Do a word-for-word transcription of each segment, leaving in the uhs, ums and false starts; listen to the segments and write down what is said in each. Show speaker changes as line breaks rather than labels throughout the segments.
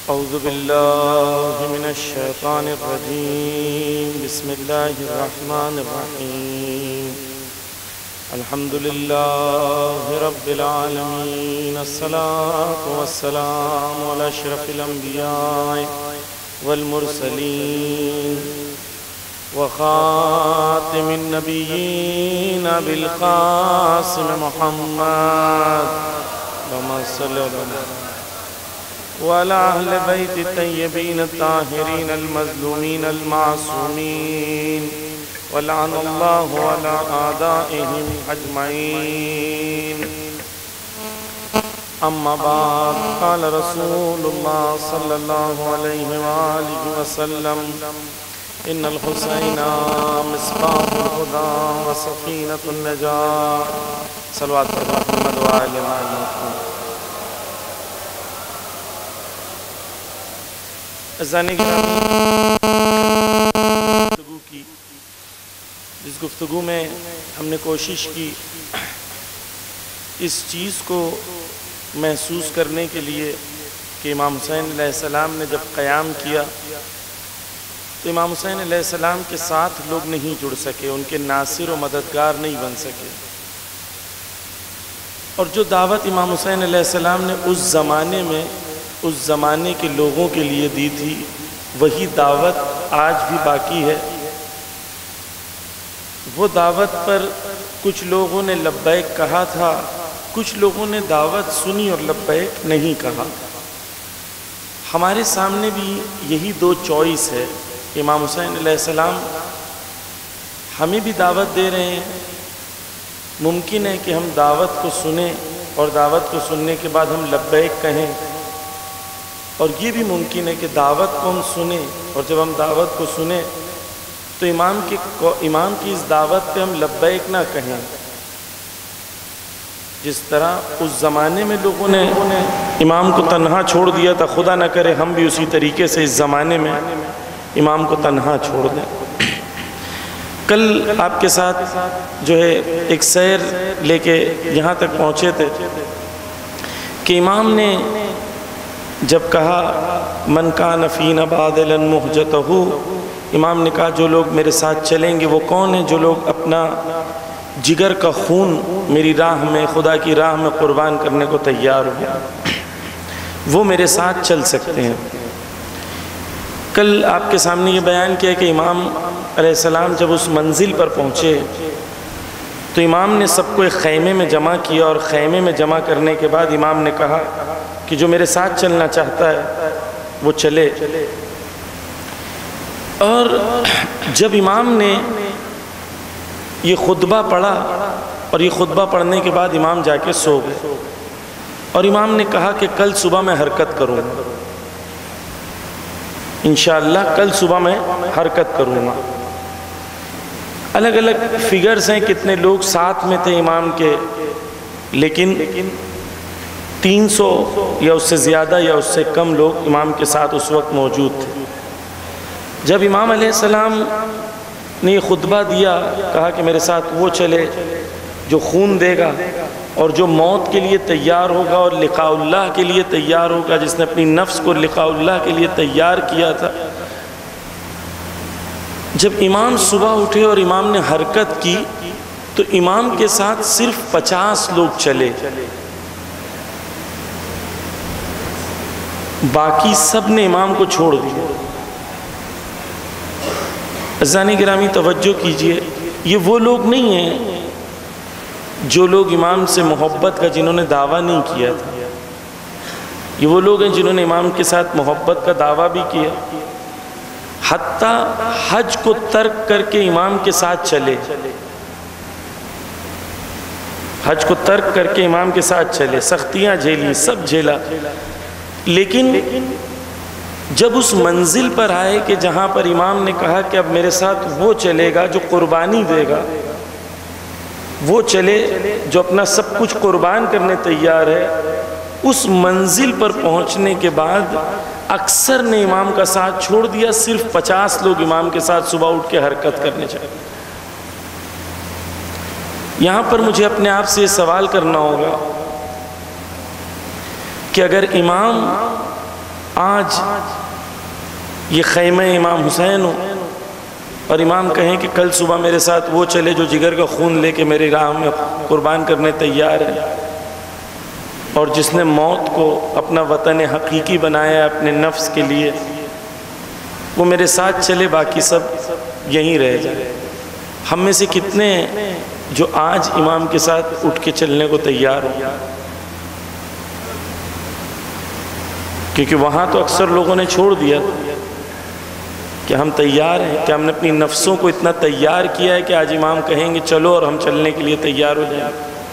اعوذ باللہ من الشیطان الرجیم بسم اللہ الرحمن الرحیم الحمدللہ رب العالمین الصلاة والسلام علی اشرف الانبیاء والمرسلین وخاتم النبیین بالقاسم محمد اللہم صلی اللہ علیہ وسلم وعلى أهل بيت الطيبين الطاهرين المظلومين المعصومين ولعن الله على أعدائهم أجمعين أما بعد قال رسول الله صلى الله عليه وآله وسلم إن الحسين مصباح الهدى وسفينة النجاة صلوات محمد وآل محمد. ازانی گرامی گفتگو کی جس گفتگو میں ہم نے کوشش کی اس چیز کو محسوس کرنے کے لیے کہ امام حسین علیہ السلام نے جب قیام کیا تو امام حسین علیہ السلام کے ساتھ لوگ نہیں جڑ سکے، ان کے ناصر و مددگار نہیں بن سکے، اور جو دعوت امام حسین علیہ السلام نے اس زمانے میں اس زمانے کے لوگوں کے لیے دی تھی وہی دعوت آج بھی باقی ہے. وہ دعوت پر کچھ لوگوں نے لبیک کہا تھا، کچھ لوگوں نے دعوت سنی اور لبیک نہیں کہا. ہمارے سامنے بھی یہی دو چوائس ہے. امام حسین علیہ السلام ہمیں بھی دعوت دے رہے ہیں، ممکن ہے کہ ہم دعوت کو سنیں اور دعوت کو سننے کے بعد ہم لبیک کہیں، اور یہ بھی ممکن ہے کہ دعوت کو ہم سنیں اور جب ہم دعوت کو سنیں تو امام کی امام کی اس دعوت پہ ہم لبیک نہ کہیں. جس طرح اس زمانے میں لوگوں نے امام کو تنہا چھوڑ دیا تھا، خدا نہ کرے ہم بھی اسی طریقے سے اس زمانے میں امام کو تنہا چھوڑ دیں. کل آپ کے ساتھ جو ہے ایک سیر لے کے یہاں تک پہنچے تھے کہ امام نے جب کہا من کان فینا باذلا مہجتہ، امام نے کہا جو لوگ میرے ساتھ چلیں گے وہ کون ہیں؟ جو لوگ اپنا جگر کا خون میری راہ میں، خدا کی راہ میں قربان کرنے کو تیار ہو گیا، وہ میرے ساتھ چل سکتے ہیں. کل آپ کے سامنے یہ بیان کیا کہ امام علیہ السلام جب اس منزل پر پہنچے تو امام نے سب کو ایک خیمے میں جمع کیا، اور خیمے میں جمع کرنے کے بعد امام نے کہا کہ جو میرے ساتھ چلنا چاہتا ہے وہ چلے. اور جب امام نے یہ خطبہ پڑھا اور یہ خطبہ پڑھنے کے بعد امام جا کے سو گئے، اور امام نے کہا کہ کل صبح میں حرکت کروں گا، انشاءاللہ کل صبح میں حرکت کروں گا. الگ الگ فگرز ہیں کتنے لوگ ساتھ میں تھے امام کے، لیکن تین سو یا اس سے زیادہ یا اس سے کم لوگ امام کے ساتھ اس وقت موجود تھے. جب امام علیہ السلام نے یہ خطبہ دیا، کہا کہ میرے ساتھ وہ چلے جو خون دے گا اور جو موت کے لیے تیار ہوگا اور لقاء اللہ کے لیے تیار ہوگا، جس نے اپنی نفس کو لقاء اللہ کے لیے تیار کیا تھا. جب امام صبح اٹھے اور امام نے حرکت کی تو امام کے ساتھ صرف پچاس لوگ چلے، باقی سب نے امام کو چھوڑ دیا. عزیزان گرامی توجہ کیجئے، یہ وہ لوگ نہیں ہیں جو لوگ امام سے محبت کا جنہوں نے دعویٰ نہیں کیا تھا، یہ وہ لوگ ہیں جنہوں نے امام کے ساتھ محبت کا دعویٰ بھی کیا، حتیٰ حج کو ترک کر کے امام کے ساتھ چلے، حج کو ترک کر کے امام کے ساتھ چلے، سختیاں جھیلی، سب جھیلا. لیکن جب اس منزل پر آئے کہ جہاں پر امام نے کہا کہ اب میرے ساتھ وہ چلے گا جو قربانی دے گا، وہ چلے جو اپنا سب کچھ قربان کرنے تیار ہے، اس منزل پر پہنچنے کے بعد اکثر نے امام کا ساتھ چھوڑ دیا، صرف پچاس لوگ امام کے ساتھ صبح اٹھ کے حرکت کرنے چاہیے. یہاں پر مجھے اپنے آپ سے یہ سوال کرنا ہوگا کہ اگر امام آج یہ خیمہ امام حسین ہو اور امام کہیں کہ کل صبح میرے ساتھ وہ چلے جو جگر کا خون لے کے میری راہ میں قربان کرنے تیار ہے، اور جس نے موت کو اپنا وطن حقیقی بنایا اپنے نفس کے لیے، وہ میرے ساتھ چلے، باقی سب یہیں رہ جائے۔ ہم میں سے کتنے ہیں جو آج امام کے ساتھ اٹھ کے چلنے کو تیار ہو؟ کیونکہ وہاں تو اکثر لوگوں نے چھوڑ دیا کہ ہم تیار ہیں، کہ ہم نے اپنی نفسوں کو اتنا تیار کیا ہے کہ آج امام کہیں گے چلو اور ہم چلنے کے لیے تیار ہو جائیں۔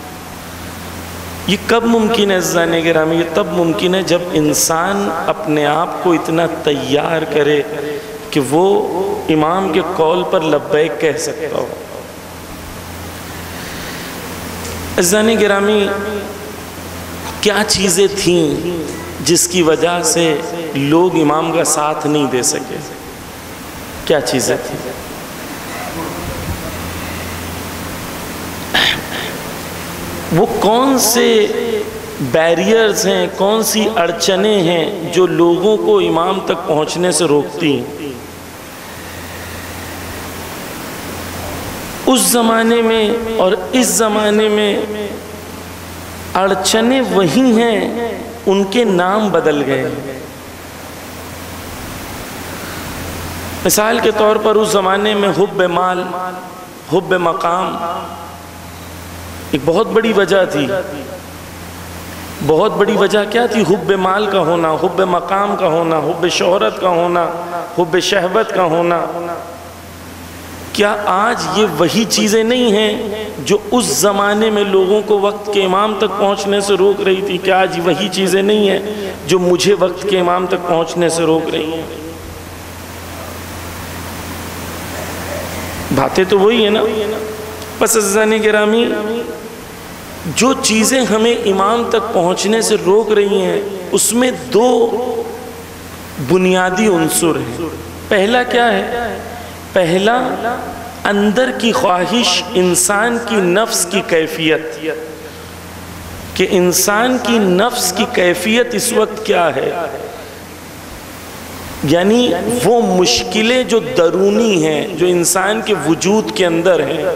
یہ کب ممکن ہے عزیزان گرامی؟ یہ تب ممکن ہے جب انسان اپنے آپ کو اتنا تیار کرے کہ وہ امام کے قول پر لبیک کہہ سکتا ہو۔ عزیزان گرامی، کیا چیزیں تھیں جس کی وجہ سے لوگ امام کا ساتھ نہیں دے سکے؟ کیا چیزیں تھیں؟ وہ کون سے بیریئرز ہیں، کون سی اڑچنیں ہیں جو لوگوں کو امام تک پہنچنے سے روکتی ہیں؟ اس زمانے میں اور اس زمانے میں اڑچنیں وہی ہیں، ان کے نام بدل گئے۔ مثال کے طور پر اس زمانے میں حب مال، حب مقام ایک بہت بڑی وجہ تھی۔ بہت بڑی وجہ کیا تھی؟ حب مال کا ہونا، حب مقام کا ہونا، حب شہرت کا ہونا، حب شہوت کا ہونا۔ کیا آج یہ وہی چیزیں نہیں ہیں جو اس زمانے میں لوگوں کو وقت کے امام تک پہنچنے سے روک رہی تھی؟ کیا آج وہی چیزیں نہیں ہیں جو مجھے وقت کے امام تک پہنچنے سے روک رہی ہیں؟ باتیں تو وہی ہیں نا۔ پس عزیزان گرامی، جو چیزیں ہمیں امام تک پہنچنے سے روک رہی ہیں اس میں دو بنیادی عنصر ہیں۔ پہلا کیا ہے؟ پہلا اندر کی خواہش، انسان کی نفس کی کیفیت، کہ انسان کی نفس کی کیفیت اس وقت کیا ہے، یعنی وہ مشکلیں جو درونی ہیں، جو انسان کے وجود کے اندر ہیں۔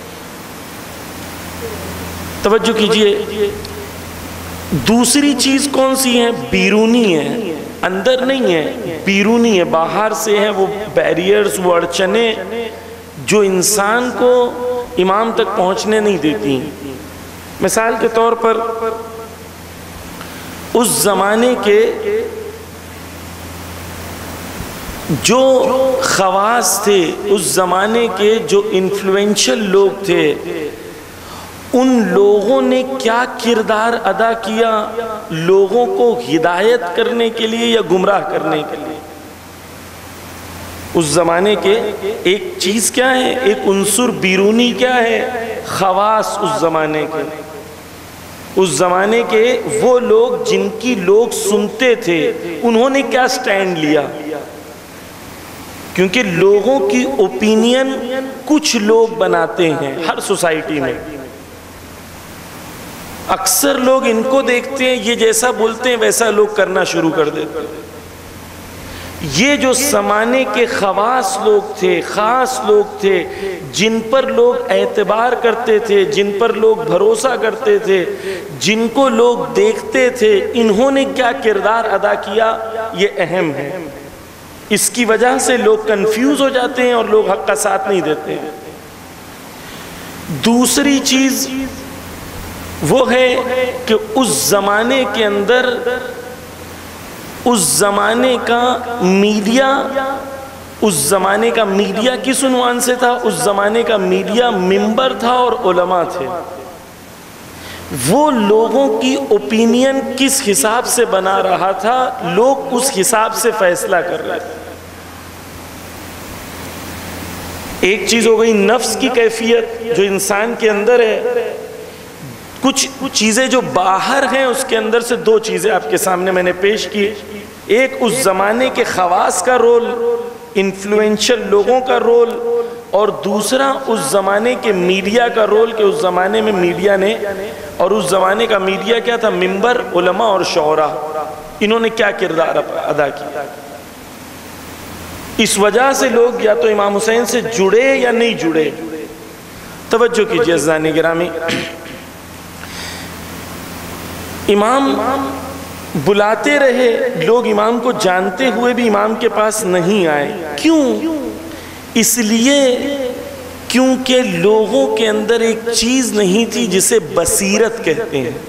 توجہ کیجئے، دوسری چیز کون سی ہے؟ بیرونی ہے، اندر نہیں ہے، بیرونی ہے، باہر سے ہے۔ وہ بیریئرز، وہ اڑچنیں جو انسان کو امام تک پہنچنے نہیں دیتی۔ مثال کے طور پر اس زمانے کے جو خواص تھے، اس زمانے کے جو انفلوئنشل لوگ تھے، ان لوگوں نے کیا کردار ادا کیا لوگوں کو ہدایت کرنے کے لیے یا گمراہ کرنے کے لیے؟ اس زمانے کے ایک چیز کیا ہے، ایک عنصر بیرونی کیا ہے؟ خواص اس زمانے کے۔ اس زمانے کے وہ لوگ جن کی لوگ سنتے تھے، انہوں نے کیا سٹینڈ لیا؟ کیونکہ لوگوں کی اوپینین کچھ لوگ بناتے ہیں ہر سوسائٹی میں۔ اکثر لوگ ان کو دیکھتے ہیں، یہ جیسا بولتے ہیں ویسا لوگ کرنا شروع کر دیتے ہیں۔ یہ جو زمانے کے خواص لوگ تھے، خاص لوگ تھے، جن پر لوگ اعتبار کرتے تھے، جن پر لوگ بھروسہ کرتے تھے، جن کو لوگ دیکھتے تھے، انہوں نے کیا کردار ادا کیا، یہ اہم ہے۔ اس کی وجہ سے لوگ کنفیوز ہو جاتے ہیں اور لوگ حق کا ساتھ نہیں دیتے ہیں۔ دوسری چیز وہ ہے کہ اس زمانے کے اندر اس زمانے کا میڈیا اس زمانے کا میڈیا کس عنوان سے تھا؟ اس زمانے کا میڈیا منبر تھا اور علماء تھے۔ وہ لوگوں کی اوپینین کس حساب سے بنا رہا تھا، لوگ اس حساب سے فیصلہ کر رہے تھے۔ ایک چیز ہو گئی نفس کی کیفیت جو انسان کے اندر ہے، کچھ چیزیں جو باہر ہیں اس کے اندر سے دو چیزیں آپ کے سامنے میں نے پیش کی۔ ایک اس زمانے کے خواص کا رول، انفلوئنشل لوگوں کا رول، اور دوسرا اس زمانے کے میڈیا کا رول کہ اس زمانے میں میڈیا نے، اور اس زمانے کا میڈیا کیا تھا؟ منبر، علماء اور شعراء۔ انہوں نے کیا کردار ادا کیا. اس وجہ سے لوگ یا تو امام حسین سے جڑے یا نہیں جڑے. توجہ کیجئے عزیزان گرامی، امام بلاتے رہے، لوگ امام کو جانتے ہوئے بھی امام کے پاس نہیں آئے. کیوں؟ اس لیے کیونکہ لوگوں کے اندر ایک چیز نہیں تھی جسے بصیرت کہتے ہیں.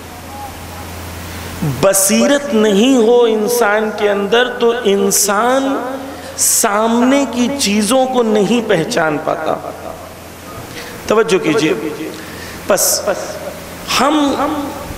بصیرت نہیں ہو انسان کے اندر تو انسان سامنے کی چیزوں کو نہیں پہچان پاتا. توجہ کیجئے. پس ہم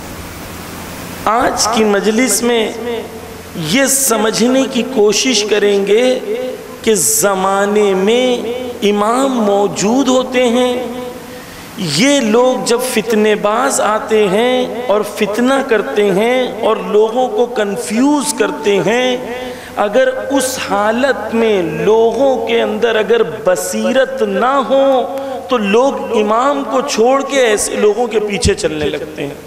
آج کی مجلس میں یہ سمجھنے کی کوشش کریں گے کہ زمانے میں امام موجود ہوتے ہیں. یہ لوگ جب فتنے باز آتے ہیں اور فتنہ کرتے ہیں اور لوگوں کو کنفیوز کرتے ہیں، اگر اس حالت میں لوگوں کے اندر اگر بصیرت نہ ہو تو لوگ امام کو چھوڑ کے ایسے لوگوں کے پیچھے چلنے لگتے ہیں.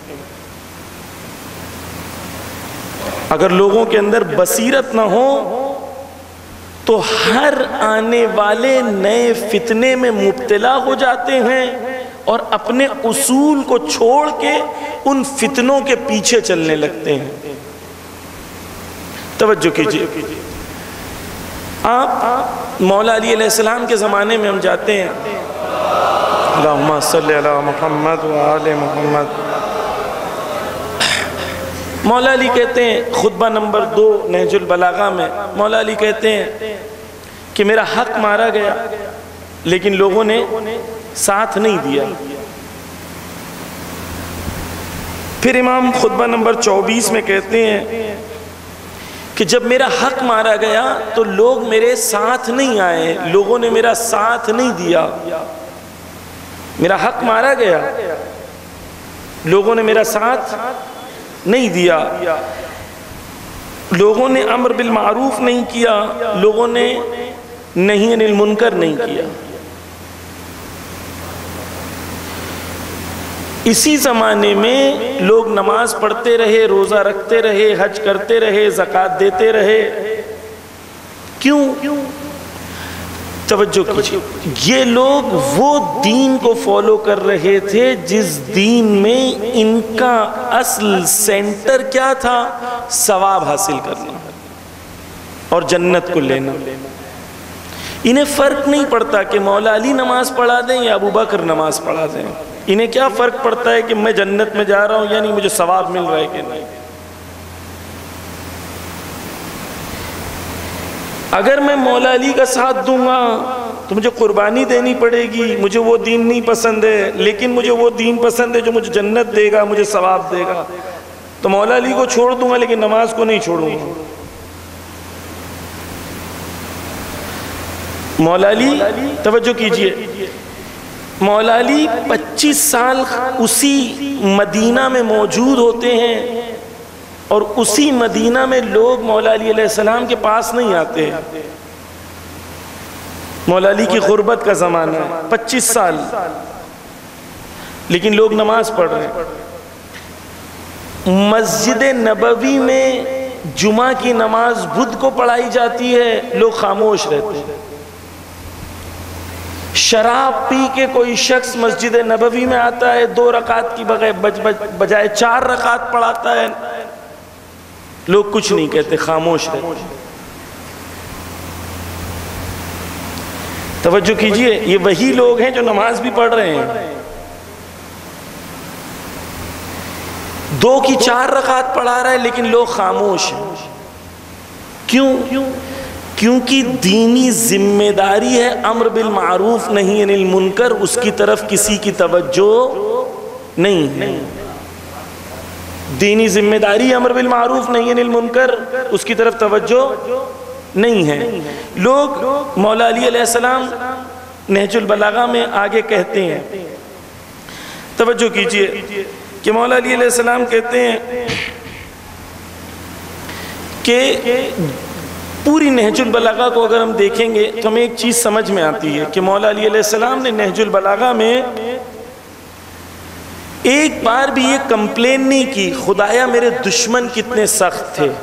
اگر لوگوں کے اندر بصیرت نہ ہو تو ہر آنے والے نئے فتنے میں مبتلا ہو جاتے ہیں اور اپنے اصول کو چھوڑ کے ان فتنوں کے پیچھے چلنے لگتے ہیں. توجہ کیجئے. آپ مولا علی علیہ السلام کے زمانے میں ہم جاتے ہیں. اللہم صلی علی محمد و آل محمد. مولا علی کہتے ہیں خطبہ نمبر دو نہج البلاغہ میں، مولا علی کہتے ہیں کہ میرا حق مارا گیا لیکن لوگوں نے ساتھ نہیں دیا. پھر امام خطبہ نمبر چوبیس میں کہتے ہیں کہ جب میرا حق مارا گیا تو لوگ میرے ساتھ نہیں آئے، لوگوں نے میرا ساتھ نہیں دیا. میرا حق مارا گیا، لوگوں نے میرا ساتھ نہیں دیا، لوگوں نے امر بالمعروف نہیں کیا، لوگوں نے نہی عن المنکر نہیں کیا. اسی زمانے میں لوگ نماز پڑھتے رہے، روزہ رکھتے رہے، حج کرتے رہے، زکوٰۃ دیتے رہے. کیوں؟ توجہ کیجئے. یہ لوگ وہ دین کو فالو کر رہے تھے جس دین میں ان کا اصل سینٹر کیا تھا؟ ثواب حاصل کرنا اور جنت کو لینا. انہیں فرق نہیں پڑتا کہ مولا علی نماز پڑھا دیں یا ابو بکر نماز پڑھا دیں. انہیں کیا فرق پڑتا ہے کہ میں جنت میں جا رہا ہوں یعنی مجھے ثواب مل رہا ہے کہ نہیں. اگر میں مولا علی کا ساتھ دوں گا تو مجھے قربانی دینی پڑے گی، مجھے وہ دین نہیں پسند ہے، لیکن مجھے وہ دین پسند ہے جو مجھے جنت دے گا، مجھے ثواب دے گا. تو مولا علی کو چھوڑ دوں گا لیکن نماز کو نہیں چھوڑوں گا. مولا علی، توجہ کیجئے، مولا علی پچیس سال اسی مدینہ میں موجود ہوتے ہیں اور اسی مدینہ میں لوگ مولا علی علیہ السلام کے پاس نہیں آتے. مولا علی کی غربت کا زمانہ ہے، پچیس سال، لیکن لوگ نماز پڑھ رہے ہیں. مسجد نبوی میں جمعہ کی نماز بدھ کو پڑھائی جاتی ہے، لوگ خاموش رہتے ہیں. شراب پی کے کوئی شخص مسجد نبوی میں آتا ہے، دو رکعت کی بغیر بجائے چار رکعت پڑھاتا ہے، لوگ کچھ نہیں کہتے، خاموش رہتے ہیں. توجہ کیجئے، یہ وہی لوگ ہیں جو نماز بھی پڑھ رہے ہیں. دو کی چار رکعت پڑھا رہا ہے لیکن لوگ خاموش ہیں. کیوں؟ کیونکہ دینی ذمہ داری ہے امر بالمعروف نہی عن المنکر، اس کی طرف کسی کی توجہ نہیں ہے. دینی ذمہ داری امر بالمعروف نہی عن المنکر، اس کی طرف توجہ نہیں ہے. لوگ مولا علی علیہ السلام نہج البلاغہ میں آگے کہتے ہیں، توجہ کیجئے کہ مولا علی علیہ السلام کہتے ہیں کہ پوری نہج البلاغہ کو اگر ہم دیکھیں گے تو ہمیں ایک چیز سمجھ میں آتی ہے کہ مولا علی علیہ السلام نے نہج البلاغہ میں ایک بار بھی یہ کمپلین نہیں کی خدایا میرے دشمن کتنے سخت تھے،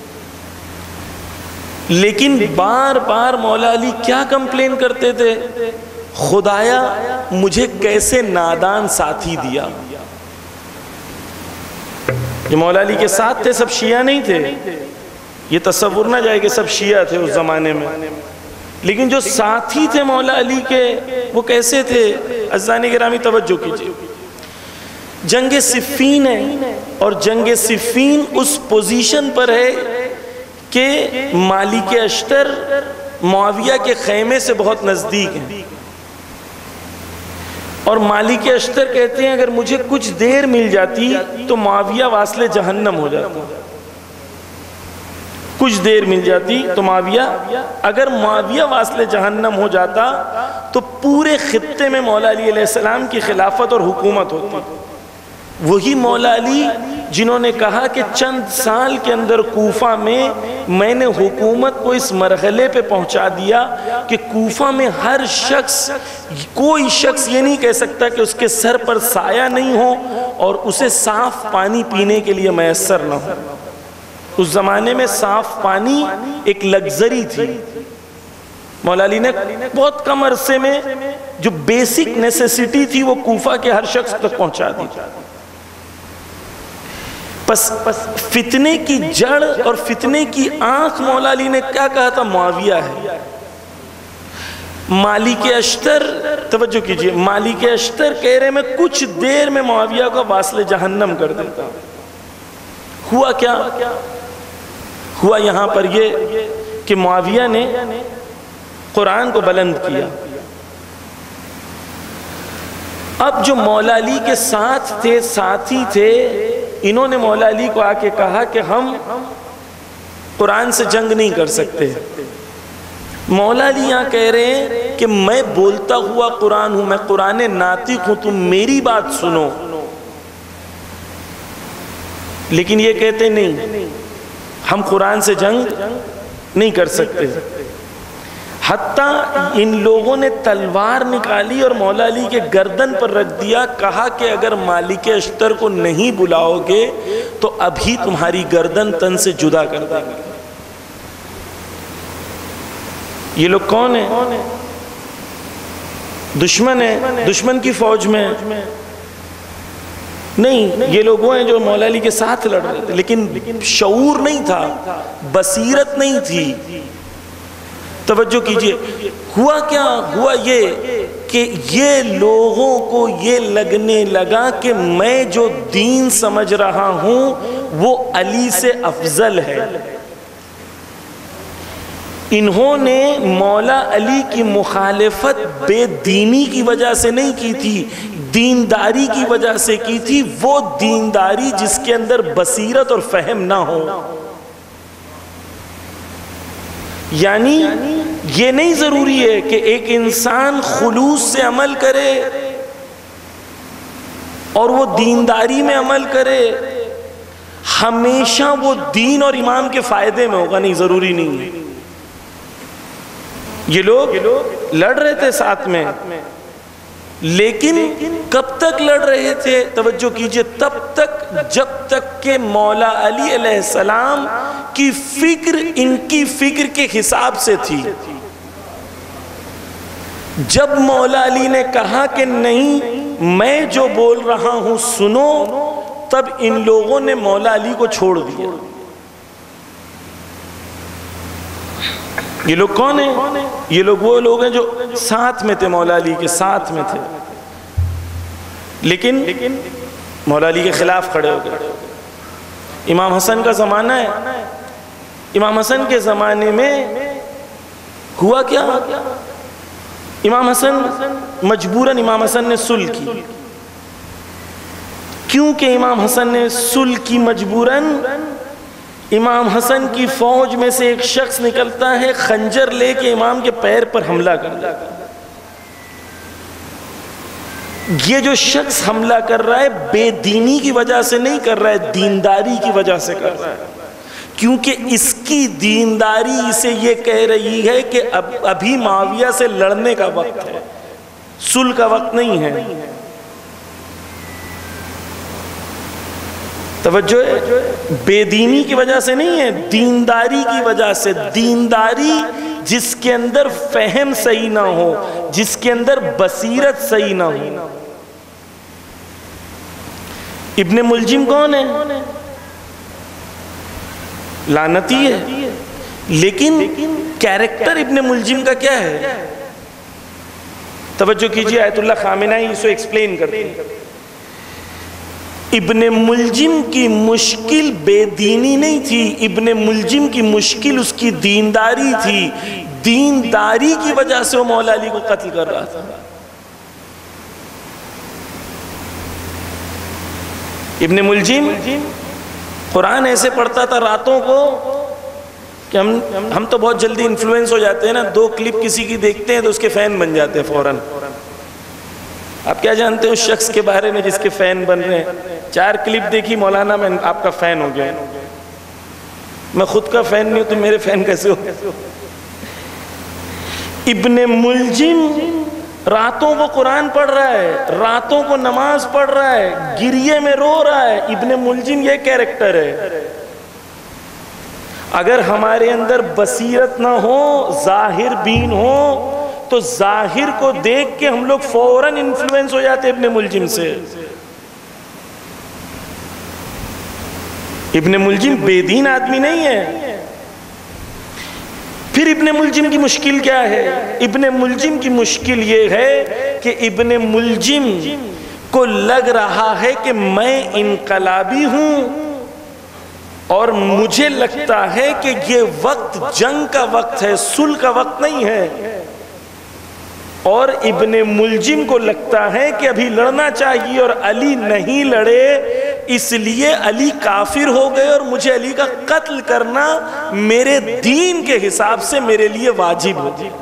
لیکن بار بار مولا علی کیا کمپلین کرتے تھے؟ خدایا مجھے کیسے نادان ساتھی دیا۔ یہ مولا علی کے ساتھ تھے، سب شیعہ نہیں تھے، یہ تصور نہ جائے کہ سب شیعہ تھے اس زمانے میں، لیکن جو ساتھی تھے مولا علی کے وہ کیسے تھے؟ عزیزان گرامی توجہ کیجئے، جنگ صفین ہے اور جنگ صفین اس پوزیشن پر ہے کہ مالک اشتر معاویہ کے خیمے سے بہت نزدیک ہیں، اور مالک اشتر کہتے ہیں اگر مجھے کچھ دیر مل جاتی تو معاویہ واصل جہنم ہو جاتا، کچھ دیر مل جاتی تو معاویہ اگر معاویہ واصل جہنم ہو جاتا تو پورے خطے میں مولا علی علیہ السلام کی خلافت اور حکومت ہوتی۔ وہی مولا علی جنہوں نے کہا کہ چند سال کے اندر کوفہ میں میں نے حکومت کو اس مرحلے پہ پہنچا دیا کہ کوفہ میں ہر شخص کوئی شخص یہ نہیں کہہ سکتا کہ اس کے سر پر سایہ نہیں ہو اور اسے صاف پانی پینے کے لیے میسر نہ ہو۔ اس زمانے میں صاف پانی ایک لگزری تھی، مولا علی نے بہت کم عرصے میں جو بیسک نیسیسٹی تھی وہ کوفہ کے ہر شخص تک پہنچا دی۔ پس فتنے کی جڑ اور فتنے کی آنکھ مولا علی نے کیا کہا تھا؟ معاویہ ہے۔ مالک اشتر توجہ کیجئے، مالک اشتر کہہ رہے میں کچھ دیر میں معاویہ کو واصل جہنم کر دیتا۔ ہوا کیا؟ ہوا یہاں پر یہ کہ معاویہ نے قرآن کو بلند کیا۔ اب جو مولا علی کے ساتھ تھے، ساتھی تھے، انہوں نے مولا علی کو آ کے کہا کہ ہم قرآن سے جنگ نہیں کر سکتے۔ مولا علی یہاں کہہ رہے ہیں کہ میں بولتا ہوا قرآن ہوں، میں قرآن ناطق ہوں، تم میری بات سنو، لیکن یہ کہتے نہیں ہم قرآن سے جنگ نہیں کر سکتے۔ حتیٰ ان لوگوں نے تلوار نکالی اور مولا علی کے گردن پر رکھ دیا، کہا کہ اگر مالک اشتر کو نہیں بلاؤ گے تو ابھی تمہاری گردن تن سے جدا کر دیں گے۔ یہ لوگ کون ہیں؟ دشمن ہیں، دشمن کی فوج میں نہیں، یہ لوگ وہ ہیں جو مولا علی کے ساتھ لڑ رہے تھے، لیکن شعور نہیں تھا، بصیرت نہیں تھی۔ توجہ کیجئے، ہوا کیا؟ ہوا یہ کہ یہ لوگوں کو یہ لگنے لگا کہ میں جو دین سمجھ رہا ہوں وہ علی سے افضل ہے۔ انہوں نے مولا علی کی مخالفت بے دینی کی وجہ سے نہیں کی تھی، دینداری کی وجہ سے کی تھی، وہ دینداری جس کے اندر بصیرت اور فہم نہ ہو۔ یعنی یہ نہیں ضروری ہے کہ ایک انسان خلوص سے عمل کرے اور وہ دینداری میں عمل کرے، ہمیشہ وہ دین اور امام کے فائدے میں ہوگا، نہیں، ضروری نہیں ہے۔ یہ لوگ لڑ رہے تھے ساتھ میں، لیکن کب تک لڑ رہے تھے؟ توجہ کیجئے، تب تک جب تک کہ مولا علی علیہ السلام کی فکر ان کی فکر کے حساب سے تھی۔ جب مولا علی نے کہا کہ نہیں میں جو بول رہا ہوں سنو، تب ان لوگوں نے مولا علی کو چھوڑ دیا۔ یہ لوگ کون ہیں؟ یہ لوگ وہ لوگ ہیں جو ساتھ میں تھے، مولا علی کے ساتھ میں تھے، لیکن مولا علی کے خلاف کھڑے ہو گئے۔ امام حسن کا زمانہ ہے، امام حسن کے زمانے میں ہوا کیا؟ امام حسن مجبوراً امام حسن نے صلح کی۔ کیونکہ امام حسن نے صلح کی مجبوراً، امام حسن کی فوج میں سے ایک شخص نکلتا ہے، خنجر لے کے امام کے پیر پر حملہ کر دیتا ہے۔ یہ جو شخص حملہ کر رہا ہے بے دینی کی وجہ سے نہیں کر رہا ہے، دینداری کی وجہ سے کر رہا ہے، کیونکہ اس کی دینداری اسے یہ کہہ رہی ہے کہ اب ابھی معاویہ سے لڑنے کا وقت ہے، صلح کا وقت نہیں ہے۔ توجہ ہے، بے دینی کی وجہ سے نہیں ہے، دینداری کی وجہ سے۔ دینداری جس کے اندر فہم صحیح نہ ہو، جس کے اندر بصیرت صحیح نہ ہو۔ ابن ملجم کون ہے؟ لعنتی ہے، لیکن کیریکٹر ابن ملجم کا کیا ہے؟ توجہ کیجئے، آیت اللہ خامنہئی اسے ایکسپلین کرتے ہیں۔ ابن ملجم کی مشکل بے دینی نہیں تھی، ابن ملجم کی مشکل اس کی دینداری تھی۔ دینداری کی وجہ سے وہ مولا علی کو قتل کر رہا تھا۔ ابن ملجم قرآن ایسے پڑھتا تھا راتوں کو کہ ہم ہم تو بہت جلدی انفلوئنس ہو جاتے ہیں نا، دو کلپ کسی کی دیکھتے ہیں تو اس کے فین بن جاتے ہیں فوراً۔ آپ کیا جانتے ہیں اس شخص کے بارے میں جس کے فین بن رہے ہیں؟ چار کلپ دیکھی مولانا میں آپ کا فین ہو گیا۔ میں خود کا فین نہیں ہوں تو میرے فین کیسے ہو؟ ابن ملجم راتوں کو قرآن پڑھ رہا ہے، راتوں کو نماز پڑھ رہا ہے، گریے میں رو رہا ہے۔ ابن ملجم یہ کیریکٹر ہے۔ اگر ہمارے اندر بصیرت نہ ہو، ظاہر بین ہو، تو ظاہر کو دیکھ کے ہم لوگ فوراً انفلوئنس ہو جاتے ابن ملجم سے۔ ابن ملجم بے دین آدمی نہیں ہے۔ پھر ابن ملجم کی مشکل کیا ہے؟ ابن ملجم کی مشکل یہ ہے کہ ابن ملجم کو لگ رہا ہے کہ میں انقلابی ہوں، اور مجھے لگتا ہے کہ یہ وقت جنگ کا وقت ہے، صلح کا وقت نہیں ہے۔ اور ابن ملجم کو لگتا ہے کہ ابھی لڑنا چاہیے اور علی نہیں لڑے، اس لیے علی کافر ہو گئے اور مجھے علی کا قتل کرنا میرے دین کے حساب سے میرے لیے واجب ہو گیا۔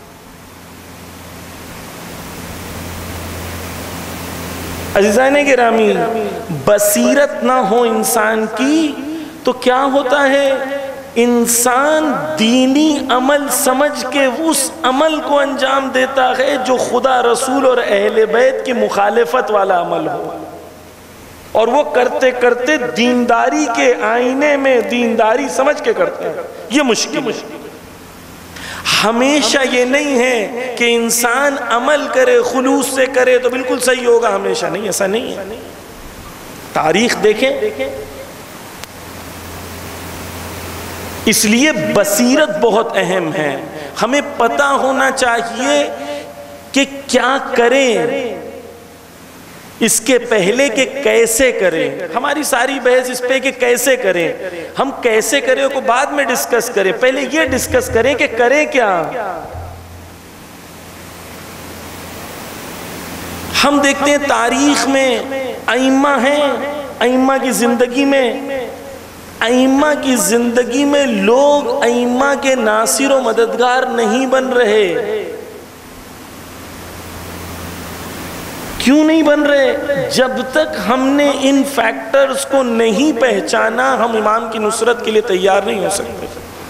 عزیزان گرامی، بصیرت نہ ہو انسان کی تو کیا ہوتا ہے؟ انسان دینی عمل سمجھ کے اس عمل کو انجام دیتا ہے جو خدا رسول اور اہل بیت کی مخالفت والا عمل ہو، اور وہ کرتے کرتے دینداری کے آئینے میں دینداری سمجھ کے کرتے ہیں۔ یہ مشکل ہے۔ ہمیشہ یہ نہیں ہے کہ انسان عمل کرے خلوص سے کرے تو بالکل صحیح ہوگا، ہمیشہ نہیں، ایسا نہیں ہے۔ تاریخ دیکھیں، اس لیے بصیرت بہت اہم ہے۔ ہمیں پتہ ہونا چاہیے کہ کیا کریں اس کے پہلے کہ کیسے کریں۔ ہماری ساری بحث اس پہ کہ کیسے کریں، ہم کیسے کریں کو بعد میں ڈسکس کریں، پہلے یہ ڈسکس کریں کہ کریں کیا۔ ہم دیکھتے ہیں تاریخ میں ائمہ ہیں، ائمہ کی زندگی میں ائمہ کی زندگی میں لوگ ائمہ کے ناصر و مددگار نہیں بن رہے۔ کیوں نہیں بن رہے؟ جب تک ہم نے ان فیکٹرز کو نہیں پہچانا ہم امام کی نصرت کے لیے تیار نہیں ہو سکتے۔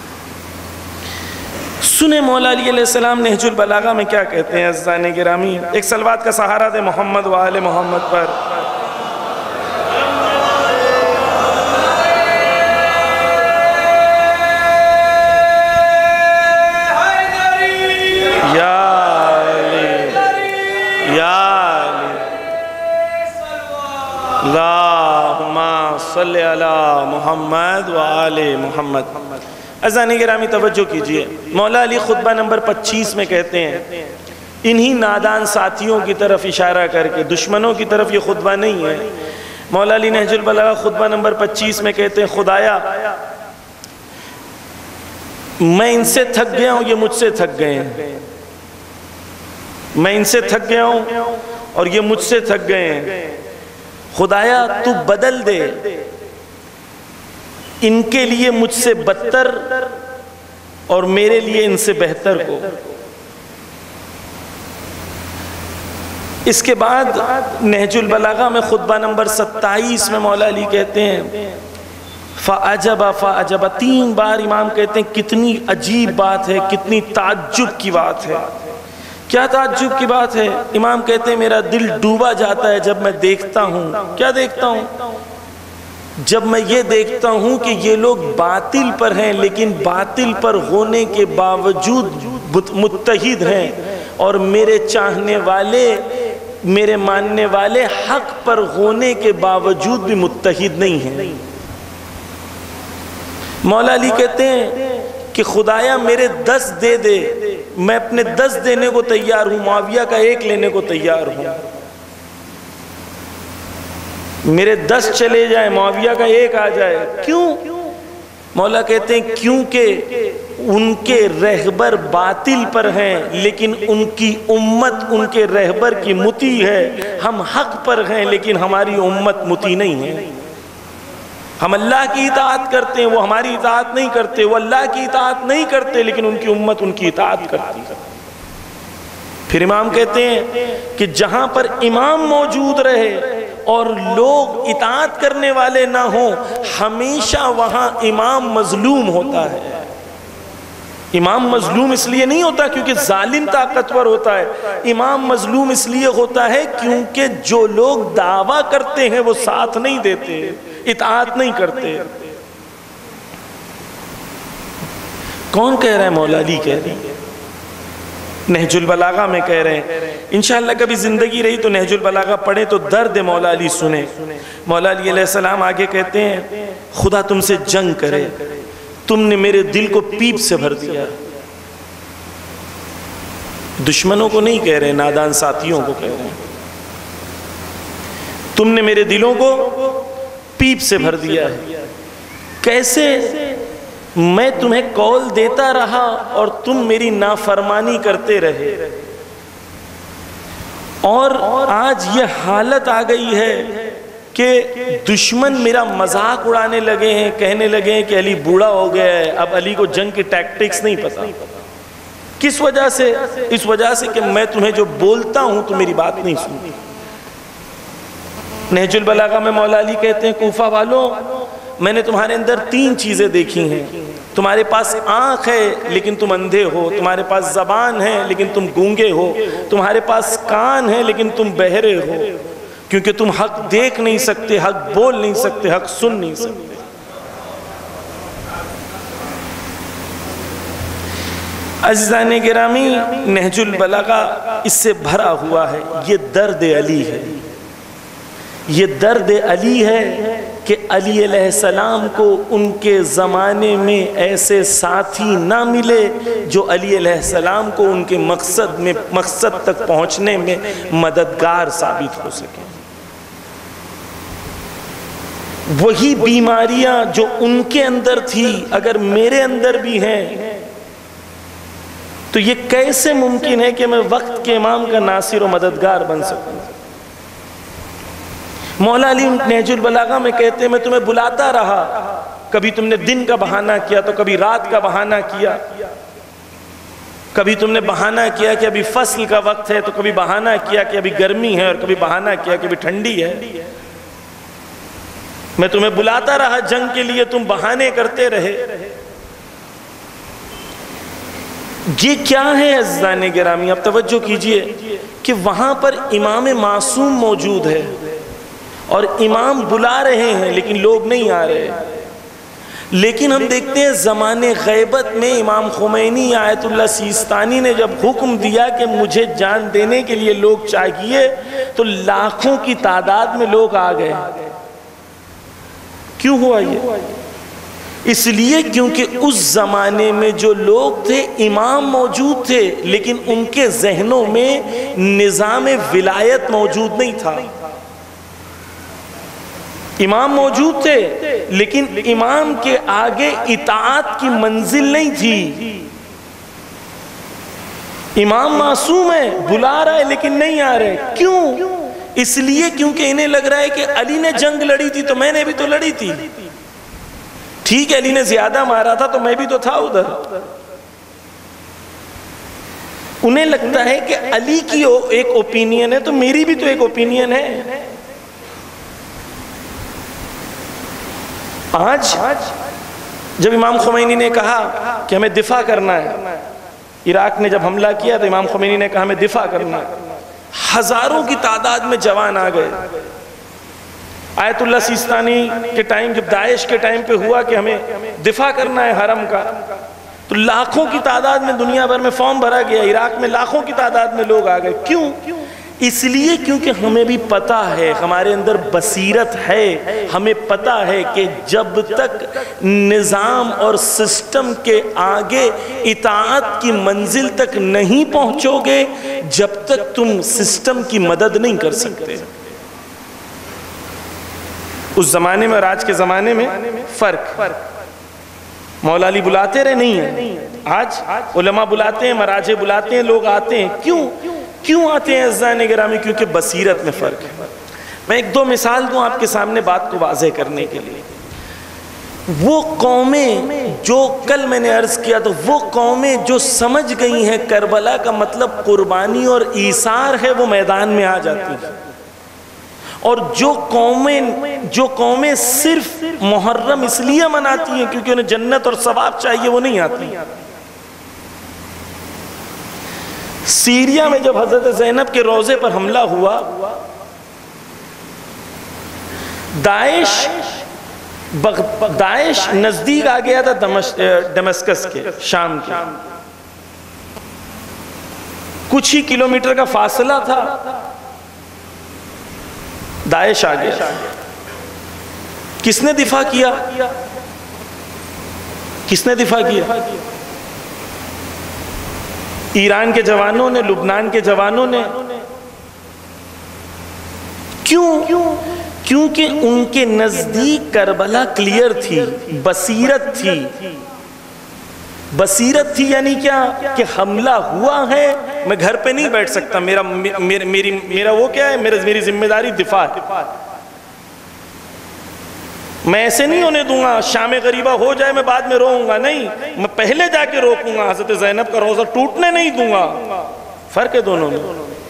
سنیں مولا علی علیہ السلام نہج البلاغہ میں کیا کہتے ہیں عزیزان گرامی۔ ایک صلوات کا سہارا دے محمد و آل محمد پر۔ اللہم صلی علی محمد و آل محمد۔ عزیزان گرامی توجہ کیجئے، مولا علی خطبہ نمبر پچیس میں کہتے ہیں، انہی نادان ساتھیوں کی طرف اشارہ کر کے، دشمنوں کی طرف یہ خطبہ نہیں ہے۔ مولا علی نہج البلاغہ خطبہ نمبر پچیس میں کہتے ہیں، خدایا میں ان سے تھک گیا ہوں، یہ مجھ سے تھک گئے ہیں۔ میں ان سے تھک گیا ہوں اور یہ مجھ سے تھک گئے ہیں۔ خدایا تو بدل دے ان کے لیے مجھ سے بدتر اور میرے لیے ان سے بہتر کو۔ اس کے بعد نہج البلاغہ میں خطبہ نمبر ستائیس میں مولا علی کہتے ہیں فَعَجَبَ فَعَجَبَ، تین بار امام کہتے ہیں کتنی عجیب بات ہے، کتنی تعجب کی بات ہے۔ کیا تعجب کی بات ہے؟ امام کہتے ہیں میرا دل ڈوبا جاتا ہے جب میں دیکھتا ہوں۔ کیا دیکھتا ہوں؟ جب میں یہ دیکھتا ہوں کہ یہ لوگ باطل پر ہیں لیکن باطل پر ہونے کے باوجود متحد ہیں، اور میرے چاہنے والے، میرے ماننے والے حق پر ہونے کے باوجود بھی متحد نہیں ہیں۔ مولا علی کہتے ہیں کہ خدایا میرے دس دے دے، میں اپنے دس دینے کو تیار ہوں، معاویہ کا ایک لینے کو تیار ہوں۔ میرے دس چلے جائیں، معاویہ کا ایک آ جائے، کیوں؟ مولا کہتے ہیں کیونکہ ان کے رہبر باطل پر ہیں لیکن ان کی امت ان کے رہبر کی مطیع ہے۔ ہم حق پر ہیں لیکن ہماری امت مطیع نہیں ہے۔ ہم اللہ کی اطاعت کرتے ہیں، وہ ہماری اطاعت نہیں کرتے، وہ اللہ کی اطاعت نہیں کرتے لیکن ان کی امت ان کی اطاعت کرتی ہے۔ پھر امام کہتے ہیں کہ جہاں پر امام موجود رہے اور لوگ اطاعت کرنے والے نہ ہوں، ہمیشہ وہاں امام مظلوم ہوتا ہے۔ امام مظلوم اس لیے نہیں ہوتا کیونکہ ظالم طاقتور ہوتا ہے، امام مظلوم اس لیے ہوتا ہے کیونکہ جو لوگ دعویٰ کرتے ہیں وہ ساتھ نہیں دیتے، اطاعت نہیں کرتے۔ کون کہہ رہا ہے؟ مولا علی کہہ رہے ہیں، نہج البلاغہ میں کہہ رہے ہیں۔ انشاءاللہ کبھی زندگی رہی تو نہج البلاغہ پڑھیں تو درد مولا علی سنیں۔ مولا علی علیہ السلام آگے کہتے ہیں خدا تم سے جنگ کرے، تم نے میرے دل کو پیپ سے بھر دیا۔ دشمنوں کو نہیں کہہ رہے، نادان ساتھیوں کو کہہ رہے ہیں، تم نے میرے دلوں کو پیپ سے بھر دیا ہے۔ کیسے؟ میں تمہیں کال دیتا رہا اور تم میری نافرمانی کرتے رہے، اور آج یہ حالت آ گئی ہے کہ دشمن میرا مذاق اڑانے لگے ہیں، کہنے لگے ہیں کہ علی بوڑھا ہو گیا ہے، اب علی کو جنگ کی ٹیکٹکس نہیں پتا۔ کس وجہ سے؟ اس وجہ سے کہ میں تمہیں جو بولتا ہوں تو میری بات نہیں سنتی۔ نہج البلاغہ میں مولا علی کہتے ہیں کوفہ والوں، میں نے تمہارے اندر تین چیزیں دیکھی ہیں۔ تمہارے پاس آنکھ ہے لیکن تم اندھے ہو، تمہارے پاس زبان ہے لیکن تم گونگے ہو، تمہارے پاس کان ہے لیکن تم بہرے ہو، کیونکہ تم حق دیکھ نہیں سکتے، حق بول نہیں سکتے، حق سن نہیں سکتے۔ عزیزان گرامی، نہج البلاغہ اس سے بھرا ہوا ہے۔ یہ درد علی ہے، یہ درد علی ہے کہ علی علیہ السلام کو ان کے زمانے میں ایسے ساتھی نہ ملے جو علی علیہ السلام کو ان کے مقصد میں مقصد تک پہنچنے میں مددگار ثابت ہو سکے۔ وہی بیماریاں جو ان کے اندر تھی اگر میرے اندر بھی ہیں تو یہ کیسے ممکن ہے کہ میں وقت کے امام کا ناصر و مددگار بن سکوں؟ مولا علی نہج البلاغہ میں کہتے ہیں میں تمہیں بلاتا رہا، کبھی تم نے دن کا بہانہ کیا تو کبھی رات کا بہانہ کیا، کبھی تم نے بہانہ کیا کہ ابھی فصل کا وقت ہے تو کبھی بہانہ کیا کہ ابھی گرمی ہے، اور کبھی بہانہ کیا کہ ابھی ٹھنڈی ہے۔ میں تمہیں بلاتا رہا جنگ کے لیے، تم بہانے کرتے رہے۔ یہ کیا ہے عزیزان گرامی؟ اب توجہ کیجئے کہ وہاں پر امام معصوم موجود ہے اور امام بلا رہے ہیں لیکن لوگ نہیں آ رہے، لیکن ہم دیکھتے ہیں زمانے غیبت میں امام خمینی آیت اللہ سیستانی نے جب حکم دیا کہ مجھے جان دینے کے لیے لوگ چاہیے تو لاکھوں کی تعداد میں لوگ آ گئے۔ کیوں ہوا یہ؟ اس لیے کیونکہ اس زمانے میں جو لوگ تھے امام موجود تھے لیکن ان کے ذہنوں میں نظام ولایت موجود نہیں تھا۔ امام موجود تھے لیکن امام کے آگے اطاعت کی منزل نہیں تھی۔ امام معصوم ہے، بلا رہا ہے لیکن نہیں آ رہے۔ کیوں؟ اس لیے کیونکہ انہیں لگ رہا ہے کہ علی نے جنگ لڑی تھی تو میں نے بھی تو لڑی تھی، ٹھیک ہے علی نے زیادہ مارا تھا تو میں بھی تو تھا ادھر۔ انہیں لگتا ہے کہ علی کی ایک اوپینین ہے تو میری بھی تو ایک اوپینین ہے۔ آج جب امام خمینی نے کہا کہ ہمیں دفاع کرنا ہے، عراق نے جب حملہ کیا تو امام خمینی نے کہا ہمیں دفاع کرنا ہے، ہزاروں کی تعداد میں جوان آ گئے، آیت اللہ سیستانی کے ٹائم جب داعش کے ٹائم پہ ہوا کہ ہمیں دفاع کرنا ہے حرم کا، تو لاکھوں کی تعداد میں دنیا بھر میں فارم بھرا گیا، عراق میں لاکھوں کی تعداد میں لوگ آ گئے. کیوں؟ اس لیے کیونکہ ہمیں بھی پتا ہے، ہمارے اندر بصیرت ہے، ہمیں پتا ہے کہ جب تک نظام اور سسٹم کے آگے اطاعت کی منزل تک نہیں پہنچو گے، جب تک تم سسٹم کی مدد نہیں کر سکتے. اس زمانے میں اور آج کے زمانے میں فرق. مولا علی بلاتے رہے نہیں ہیں، آج علماء بلاتے ہیں، مراجع بلاتے ہیں، لوگ آتے ہیں. کیوں کیوں آتے ہیں عزیزان گرامی؟ کیونکہ بصیرت میں فرق ہے. میں ایک دو مثال دوں آپ کے سامنے بات کو واضح کرنے کے لیے. وہ قومیں جو کل میں نے عرض کیا تو وہ قومیں جو سمجھ گئی ہیں کربلا کا مطلب قربانی اور ایثار ہے، وہ میدان میں آ جاتی ہیں. اور جو قومیں جو قومیں صرف محرم اس لیے مناتی ہیں کیونکہ انہیں جنت اور ثواب چاہیے، وہ نہیں آتی. سیریا میں جب حضرت زینب کے روضے پر حملہ ہوا، داعش داعش نزدیک آ گیا تھا دمشقس کے، شام کے. کچھ ہی کلومیٹر کا فاصلہ تھا، داعش آ گیا. کس نے دفاع کیا؟ کس نے دفاع کیا؟ ایران کے جوانوں نے، لبنان کے جوانوں نے. کیوں؟ کیونکہ ان کے نزدیک کربلا کلیئر تھی، بصیرت تھی. بصیرت تھی یعنی کیا؟ کہ حملہ ہوا ہے، میں گھر پہ نہیں بیٹھ سکتا، میرا میری میرا وہ کیا ہے، میری ذمہ داری دفاع ہے. میں ایسے نہیں ہونے دوں گا شام غریبہ ہو جائے میں بعد میں روؤں گا، نہیں، میں پہلے جا کے روکوں گا، حضرت زینب کا روزہ ٹوٹنے نہیں دوں گا. فرق ہے دونوں میں.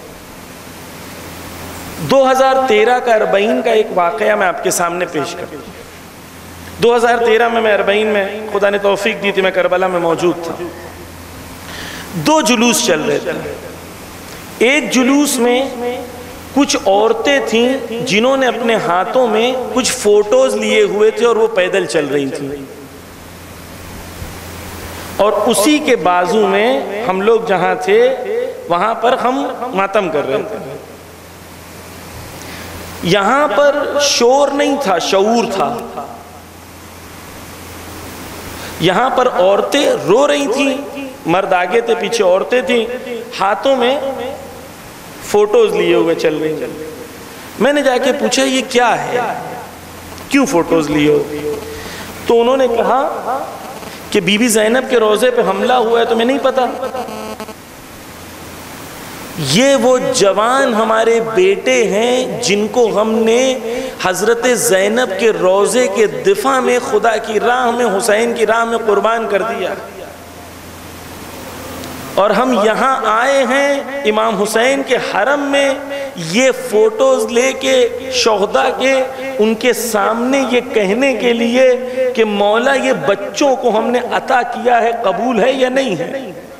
دو ہزار تیرہ کا اربعین کا ایک واقعہ میں آپ کے سامنے پیش کرتا ہوں. دو ہزار تیرہ میں میں اربعین میں خدا نے توفیق دی تھی، میں کربلا میں موجود تھا. دو جلوس چل رہے تھے. ایک جلوس میں کچھ عورتیں تھیں جنہوں نے اپنے ہاتھوں میں کچھ فوٹوز لیے ہوئے تھے اور وہ پیدل چل رہی تھیں، اور اسی کے بازو میں ہم لوگ جہاں تھے وہاں پر ہم ماتم کر رہے تھے. یہاں پر شور نہیں تھا، شعور تھا. یہاں پر عورتیں رو رہی تھیں، مرد آگے تھے، پیچھے عورتیں تھیں، ہاتھوں میں فوٹوز لیے ہوئے چل رہی ہیں. میں نے جا کے پوچھا یہ کیا ہے، کیوں فوٹوز لیے ہو؟ تو انہوں نے کہا کہ بی بی زینب کے روضے پہ حملہ ہوا ہے. تمہیں نہیں پتا؟ یہ وہ جوان ہمارے بیٹے ہیں جن کو ہم نے حضرت زینب کے روضے کے دفاع میں، خدا کی راہ میں، حسین کی راہ میں قربان کر دیا. اور ہم یہاں آئے ہیں امام حسین کے حرم میں یہ فوٹوز لے کے شہداء کے، ان کے سامنے یہ کہنے کے لیے کہ مولا یہ بچوں کو ہم نے عطا کیا ہے، قبول ہے یا نہیں ہے.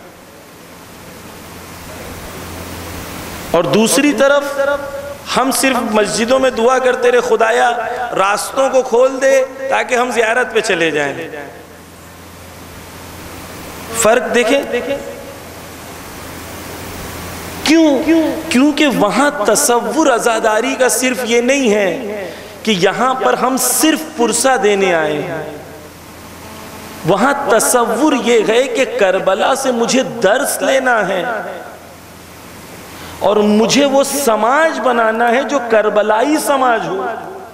اور دوسری طرف ہم صرف مسجدوں میں دعا کرتے رہے، خدایا راستوں کو کھول دے تاکہ ہم زیارت پہ چلے جائیں. فرق دیکھیں. کیوں؟ کیونکہ وہاں تصور عزاداری کا صرف یہ نہیں ہے کہ یہاں پر ہم صرف پرسہ دینے آئے ہیں. وہاں تصور یہ ہے کہ کربلا سے مجھے درس لینا ہے اور مجھے وہ سماج بنانا ہے جو کربلائی سماج ہو.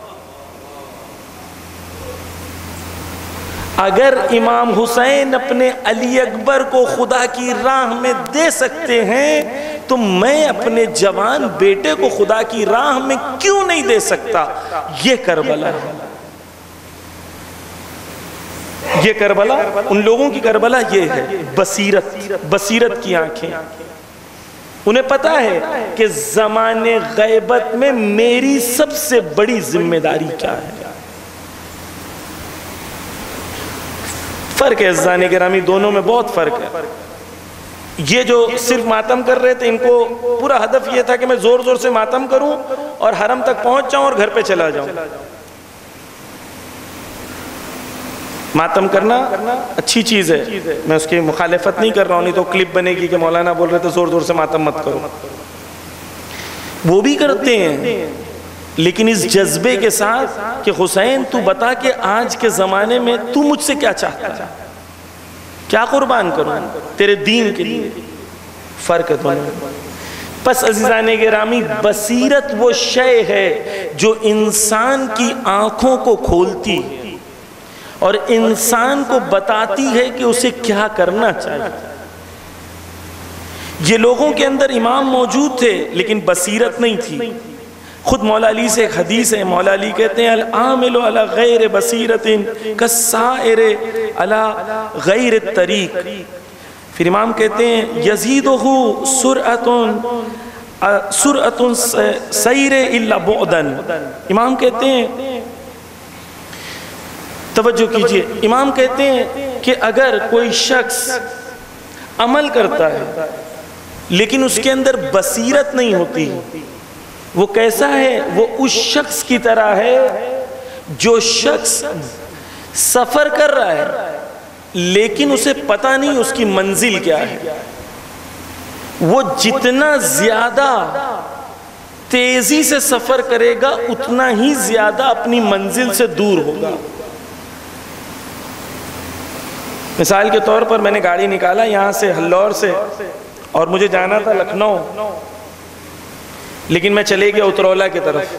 اگر امام حسین اپنے علی اکبر کو خدا کی راہ میں دے سکتے ہیں تو میں اپنے جوان بیٹے کو خدا کی راہ میں کیوں نہیں دے سکتا؟ یہ کربلا ہے. یہ کربلا، ان لوگوں کی کربلا یہ ہے، بصیرت، بصیرت کی آنکھیں. انہیں پتا ہے کہ زمان غیبت میں میری سب سے بڑی ذمہ داری کیا ہے. فرق ہے عزیزان گرامی، دونوں میں بہت فرق ہے. یہ جو صرف ماتم کر رہے تھے، ان کو پورا ہدف یہ تھا کہ میں زور زور سے ماتم کروں اور حرم تک پہنچ جاؤں اور گھر پہ چلا جاؤں۔ ماتم کرنا اچھی چیز ہے، میں اس کی مخالفت نہیں کر رہا ہوں، نہیں تو کلپ بنے گی کہ مولانا بول رہے تھے زور زور سے ماتم مت کرو، وہ بھی کرتے ہیں، لیکن اس جذبے کے ساتھ کہ حسین تو بتا کہ آج کے زمانے میں تو مجھ سے کیا چاہتا ہے، کیا قربان کروں تیرے دین کے لیے، فرق ہے۔ پس عزیزان گرامی، بصیرت وہ شے ہے جو انسان کی آنکھوں کو کھولتی ہے اور انسان کو بتاتی ہے کہ اسے کیا کرنا چاہیے۔ یہ لوگوں کے اندر امام موجود تھے لیکن بصیرت نہیں تھی۔ خود مولا علی سے ایک حدیث ہے، مولا علی کہتے ہیں العامل علی غیر بصیرت کالسائر علی غیر الطریق۔ پھر امام کہتے ہیں یزیدہ سرعت سرعت سیر الا بعدا۔ امام کہتے ہیں، توجہ کیجئے، امام کہتے ہیں کہ اگر کوئی شخص عمل کرتا ہے لیکن اس کے اندر بصیرت نہیں ہوتی، وہ کیسا ہے؟ وہ اس شخص کی طرح ہے جو شخص سفر کر رہا ہے لیکن اسے پتہ نہیں اس کی منزل کیا ہے۔ وہ جتنا زیادہ تیزی سے سفر کرے گا اتنا ہی زیادہ اپنی منزل سے دور ہوگا۔ مثال کے طور پر میں نے گاڑی نکالا یہاں سے ہلور سے، اور مجھے جانا تھا لکھنؤ، لیکن میں چلے گیا اترولہ کی طرف۔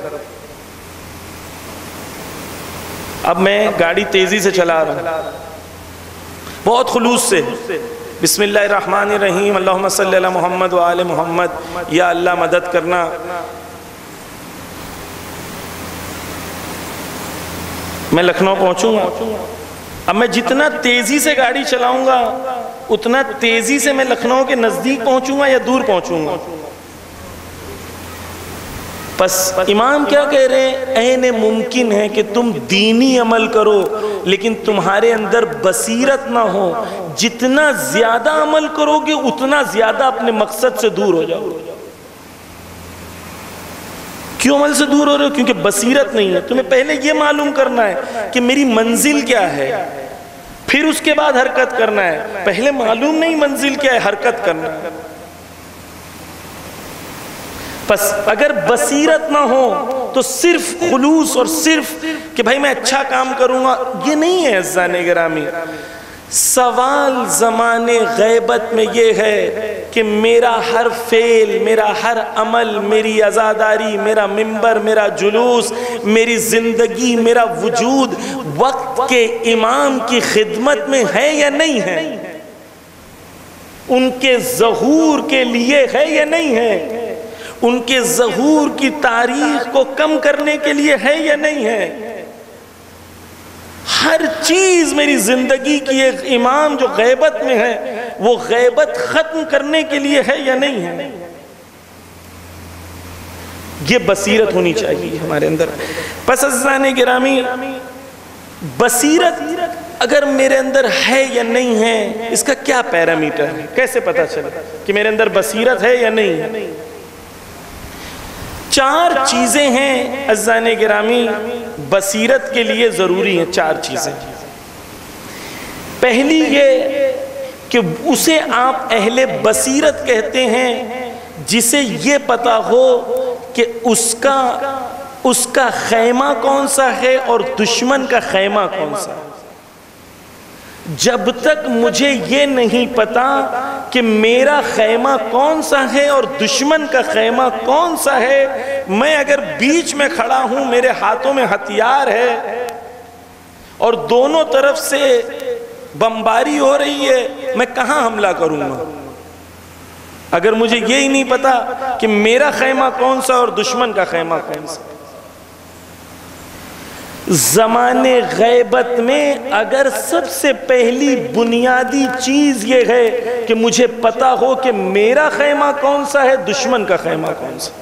اب میں گاڑی تیزی سے چلا رہا ہوں، بہت خلوص سے، بسم اللہ الرحمن الرحیم، اللہم صلی علی محمد وآل محمد، یا اللہ مدد کرنا۔ میں لکھنؤ پہنچوں گا، اب میں جتنا تیزی سے گاڑی چلاؤں گا اتنا تیزی سے میں لکھنؤ کے نزدیک پہنچوں گا یا دور پہنچوں گا؟ پس امام کیا کہہ رہے ہیں؟ این ممکن ہے کہ تم دینی عمل کرو لیکن تمہارے اندر بصیرت نہ ہو، جتنا زیادہ عمل کرو گے اتنا زیادہ اپنے مقصد سے دور ہو جاؤ۔ کیوں عمل سے دور ہو رہے ہو؟ کیونکہ بصیرت نہیں ہے۔ تمہیں پہلے یہ معلوم کرنا ہے کہ میری منزل کیا ہے، پھر اس کے بعد حرکت کرنا ہے۔ پہلے معلوم نہیں منزل کیا ہے، حرکت کرنا ہے۔ پس اگر بصیرت نہ ہو تو صرف خلوص اور صرف کہ بھائی میں اچھا کام کروں گا، یہ نہیں ہے عزیزان گرامی۔ سوال زمان غیبت میں یہ ہے کہ میرا ہر فعل، میرا ہر عمل، میری عزاداری، میرا منبر، میرا جلوس، میری زندگی، میرا وجود وقت کے امام کی خدمت میں ہے یا نہیں ہے، ان کے ظہور کے لیے ہے یا نہیں ہے، ان کے ظہور کی تاریخ کو کم کرنے کے لیے ہے یا نہیں ہے۔ ہر چیز میری زندگی کی ایک امام جو غیبت میں ہے وہ غیبت ختم کرنے کے لیے ہے یا نہیں ہے۔ یہ بصیرت ہونی چاہیے ہمارے اندر۔ پس عزیزان گرامی، بصیرت اگر میرے اندر ہے یا نہیں ہے، اس کا کیا پیرامیٹر ہے؟ کیسے پتا چلے کہ میرے اندر بصیرت ہے یا نہیں ہے؟ چار چیزیں ہیں عزیزان گرامی بصیرت کے لیے ضروری ہیں۔ چار چیزیں۔ پہلی یہ کہ اسے آپ اہل بصیرت کہتے ہیں جسے یہ پتا ہو کہ اس کا اس کا خیمہ کون سا ہے اور دشمن کا خیمہ کون سا ہے۔ جب تک مجھے یہ نہیں پتا کہ میرا خیمہ کون سا ہے اور دشمن کا خیمہ کون سا ہے، میں اگر بیچ میں کھڑا ہوں، میرے ہاتھوں میں ہتھیار ہے اور دونوں طرف سے بمباری ہو رہی ہے، میں کہاں حملہ کروں گا؟ اگر مجھے یہی نہیں پتا کہ میرا خیمہ کون سا اور دشمن کا خیمہ کون سا۔ زمان غیبت میں اگر سب سے پہلی بنیادی چیز یہ ہے کہ مجھے پتا ہو کہ میرا خیمہ کون سا ہے، دشمن کا خیمہ کون سا۔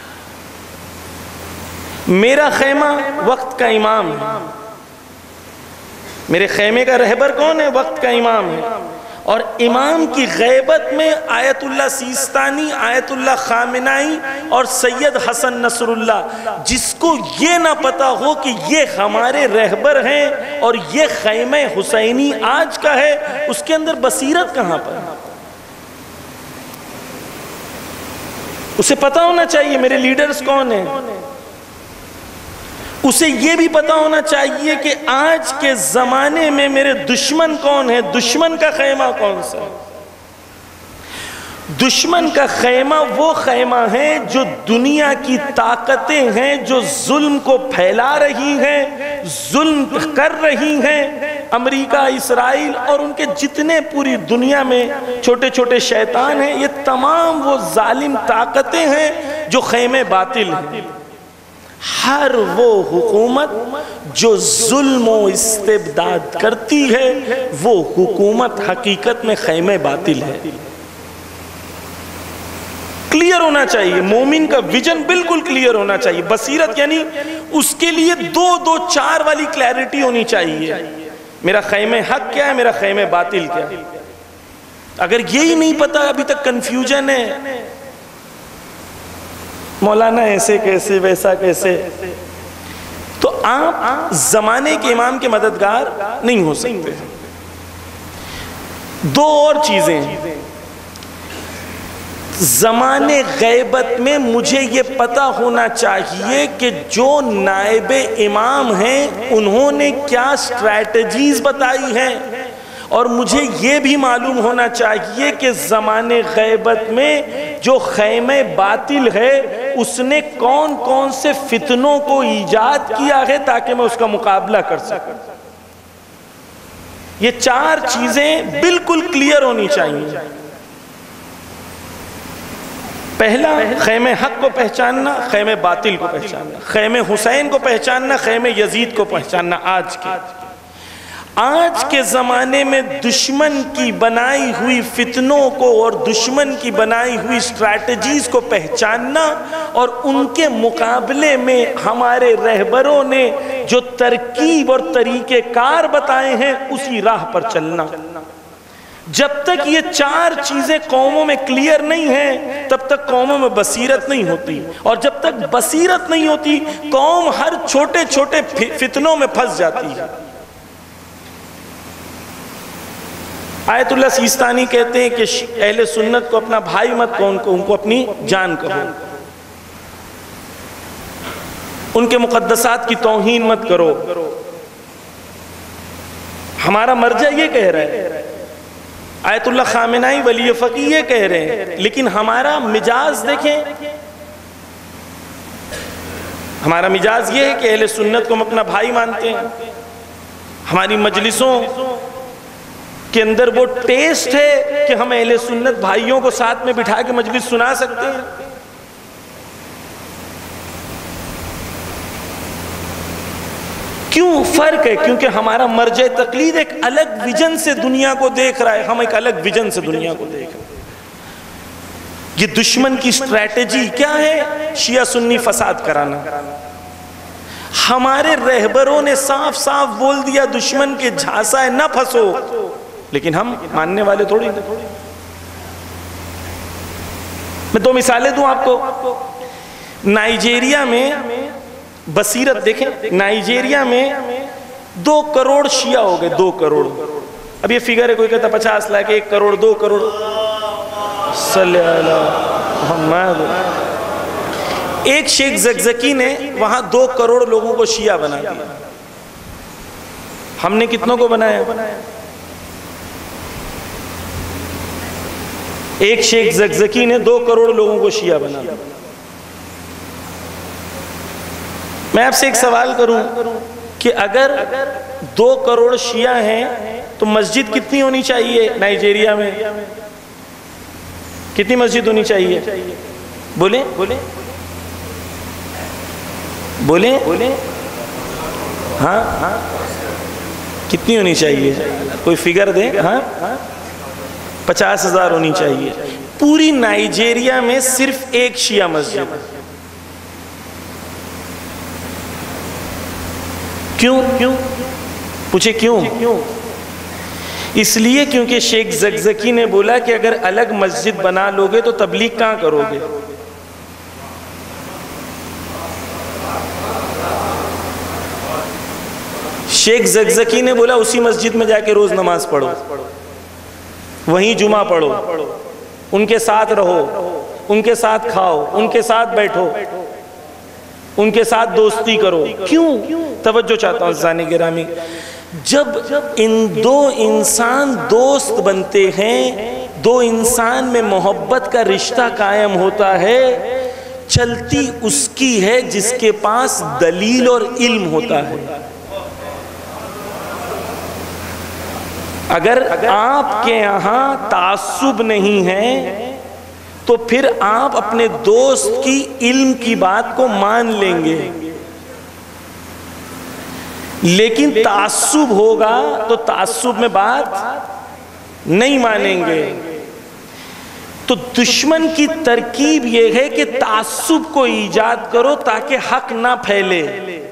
میرا خیمہ وقت کا امام ہے، میرے خیمے کا رہبر کون ہے؟ وقت کا امام ہے، اور امام کی غیبت میں آیت اللہ سیستانی، آیت اللہ خامنائی اور سید حسن نصر اللہ، جس کو یہ نہ پتا ہو کہ یہ ہمارے رہبر ہیں اور یہ خیمہ حسینی آج کا ہے، اس کے اندر بصیرت کہاں پر؟ اسے پتا ہونا چاہیے میرے لیڈرز کون ہیں، اسے یہ بھی پتا ہونا چاہیے کہ آج کے زمانے میں میرے دشمن کون ہیں، دشمن کا خیمہ کون سا ہے۔ دشمن کا خیمہ وہ خیمہ ہے جو دنیا کی طاقتیں ہیں جو ظلم کو پھیلا رہی ہیں، ظلم کر رہی ہیں، امریکہ، اسرائیل اور ان کے جتنے پوری دنیا میں چھوٹے چھوٹے شیطان ہیں، یہ تمام وہ ظالم طاقتیں ہیں جو خیمے باطل ہیں۔ ہر وہ حکومت جو ظلم و استبداد کرتی ہے وہ حکومت حقیقت میں خیمہ باطل ہے۔ کلیئر ہونا چاہیے، مومن کا ویژن بالکل کلیئر ہونا چاہیے، بصیرت یعنی اس کے لیے دو دو چار والی کلیئرٹی ہونی چاہیے، میرا خیمہ حق کیا ہے، میرا خیمہ باطل کیا ہے۔ اگر یہی نہیں پتا، ابھی تک کنفیوژن ہے، مولانا ایسے کیسے ویسا کیسے، تو آپ زمانے کے امام کے مددگار نہیں ہو سکتے۔ دو اور چیزیں، زمانے غیبت میں مجھے یہ پتا ہونا چاہیے کہ جو نائب امام ہیں انہوں نے کیا اسٹریٹجیز بتائی ہیں، اور مجھے یہ بھی معلوم ہونا چاہیے کہ زمانے غیبت میں جو خیمہ باطل ہے اس نے کون کون سے فتنوں کو ایجاد کیا ہے تاکہ میں اس کا مقابلہ کر سکوں۔ یہ چار چیزیں بالکل کلیئر ہونی چاہیے۔ پہلا، خیمہ حق کو پہچاننا، خیمہ باطل کو پہچاننا، خیمہ حسین کو پہچاننا، خیمہ یزید کو پہچاننا۔ آج کے آج کے زمانے میں دشمن کی بنائی ہوئی فتنوں کو اور دشمن کی بنائی ہوئی اسٹریٹجیز کو پہچاننا اور ان کے مقابلے میں ہمارے رہبروں نے جو ترکیب اور طریقہ کار بتائے ہیں اسی راہ پر چلنا۔ جب تک یہ چار چیزیں قوموں میں کلیئر نہیں ہیں تب تک قوموں میں بصیرت نہیں ہوتی، اور جب تک بصیرت نہیں ہوتی قوم ہر چھوٹے چھوٹے فتنوں میں پھنس جاتی ہے۔ آیت اللہ سیستانی کہتے ہیں کہ اہل سنت کو اپنا بھائی مت کہو، ان کو اپنی جان کہو، ان کے مقدسات کی توہین مت کرو۔ ہمارا مرجع یہ کہہ رہا ہے، آیت اللہ خامنائی ولی فقیہ یہ کہہ رہے ہیں، لیکن ہمارا مجاز دیکھیں، ہمارا مجاز یہ ہے کہ اہل سنت کو ہم اپنا بھائی مانتے ہیں۔ ہماری مجلسوں کے اندر وہ ٹیسٹ ہے کہ ہم اہل سنت بھائیوں کو ساتھ میں بٹھا کے مجلس سنا سکتے ہیں۔ کیوں فرق ہے؟ کیونکہ ہمارا مرجع تقلید ایک الگ ویژن سے دنیا کو دیکھ رہا ہے، ہم ایک الگ ویژن سے دنیا کو دیکھ رہے ہیں۔ یہ دشمن کی اسٹریٹجی کیا ہے؟ شیعہ سنی فساد کرانا۔ ہمارے رہبروں نے صاف صاف بول دیا دشمن کے جھانسا ہے نہ پھنسو، لیکن ہم ماننے والے تھوڑی۔ میں دو مثالیں دوں آپ کو۔ نائجیریا میں بصیرت دیکھیں، نائجیریا میں دو کروڑ شیعہ ہو گئے، دو کروڑ۔ اب یہ فگر ہے، کوئی کہتا پچاس لاکھ، ایک کروڑ، دو کروڑ، صلی اللہ محمد۔ ایک شیخ زکزکی نے وہاں دو کروڑ لوگوں کو شیعہ بنا دیا۔ ہم نے کتنوں کو بنایا؟ ایک شیخ زکزکی نے دو کروڑ لوگوں کو شیعہ بنا دیا۔ میں آپ سے ایک سوال کروں کہ اگر دو کروڑ شیعہ ہیں تو مسجد کتنی ہونی چاہیے نائجیریا میں؟ کتنی مسجد ہونی چاہیے؟ بولیں بولیں بولیں ہاں ہاں کتنی ہونی چاہیے؟ کوئی فگر دیں۔ ہاں پچاس ہزار ہونی چاہیے۔ پوری نائجیریا میں صرف ایک شیعہ مسجد۔ کیوں؟ کیوں پوچھے کیوں؟ اس لیے کیونکہ شیخ زکزکی نے بولا کہ اگر الگ مسجد بنا لوگے تو تبلیغ کہاں کرو گے؟ شیخ زکزکی نے بولا اسی مسجد میں جا کے روز نماز پڑھو، وہیں جمعہ پڑھو، ان کے ساتھ رہو، ان کے ساتھ کھاؤ، ان کے ساتھ بیٹھو، ان کے ساتھ دوستی کرو۔ کیوں؟ توجہ چاہتا ہوں عزیزان گرامی، جب ان دو انسان دوست بنتے ہیں، دو انسان میں محبت کا رشتہ قائم ہوتا ہے، چلتی اس کی ہے جس کے پاس دلیل اور علم ہوتا ہے۔ اگر آپ کے یہاں تعصب نہیں ہے تو پھر آپ اپنے دوست کی علم کی بات کو مان لیں گے، لیکن تعصب ہوگا تو تعصب میں بات نہیں مانیں گے۔ تو دشمن کی ترکیب یہ ہے کہ تعصب کو ایجاد کرو تاکہ حق نہ پھیلے۔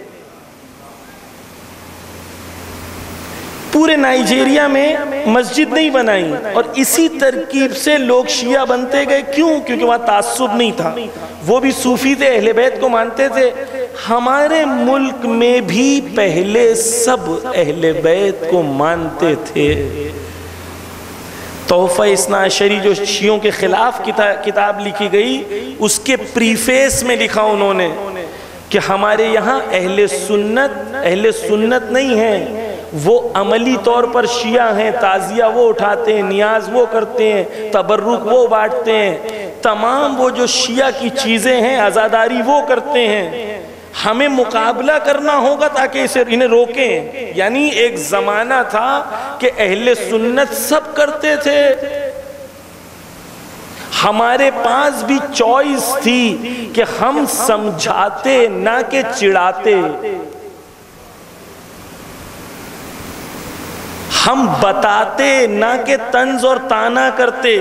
پورے نائجیریا میں مسجد نہیں بنائی اور اسی ترکیب سے لوگ شیعہ بنتے گئے۔ کیوں؟ کیونکہ وہاں تعصب نہیں تھا، وہ بھی صوفی تھے، اہل بیت کو مانتے تھے۔ ہمارے ملک میں بھی پہلے سب اہل بیت کو مانتے تھے۔ تحفہ اثنا عشری جو شیعوں کے خلاف کتاب لکھی گئی، اس کے پریفیس میں لکھا انہوں نے کہ ہمارے یہاں اہل سنت اہل سنت نہیں ہیں، وہ عملی طور پر شیعہ ہیں، تعزیہ وہ اٹھاتے ہیں، نیاز وہ کرتے ہیں، تبرک وہ بانٹتے ہیں، تمام وہ جو شیعہ کی چیزیں ہیں عزاداری وہ کرتے ہیں۔ ہمیں مقابلہ کرنا ہوگا تاکہ اسے انہیں روکیں۔ یعنی ایک زمانہ تھا کہ اہل سنت سب کرتے تھے، ہمارے پاس بھی چوائس تھی کہ ہم سمجھاتے نہ کہ چڑھاتے، ہم بتاتے نہ کہ طنز اور طعنہ کرتے۔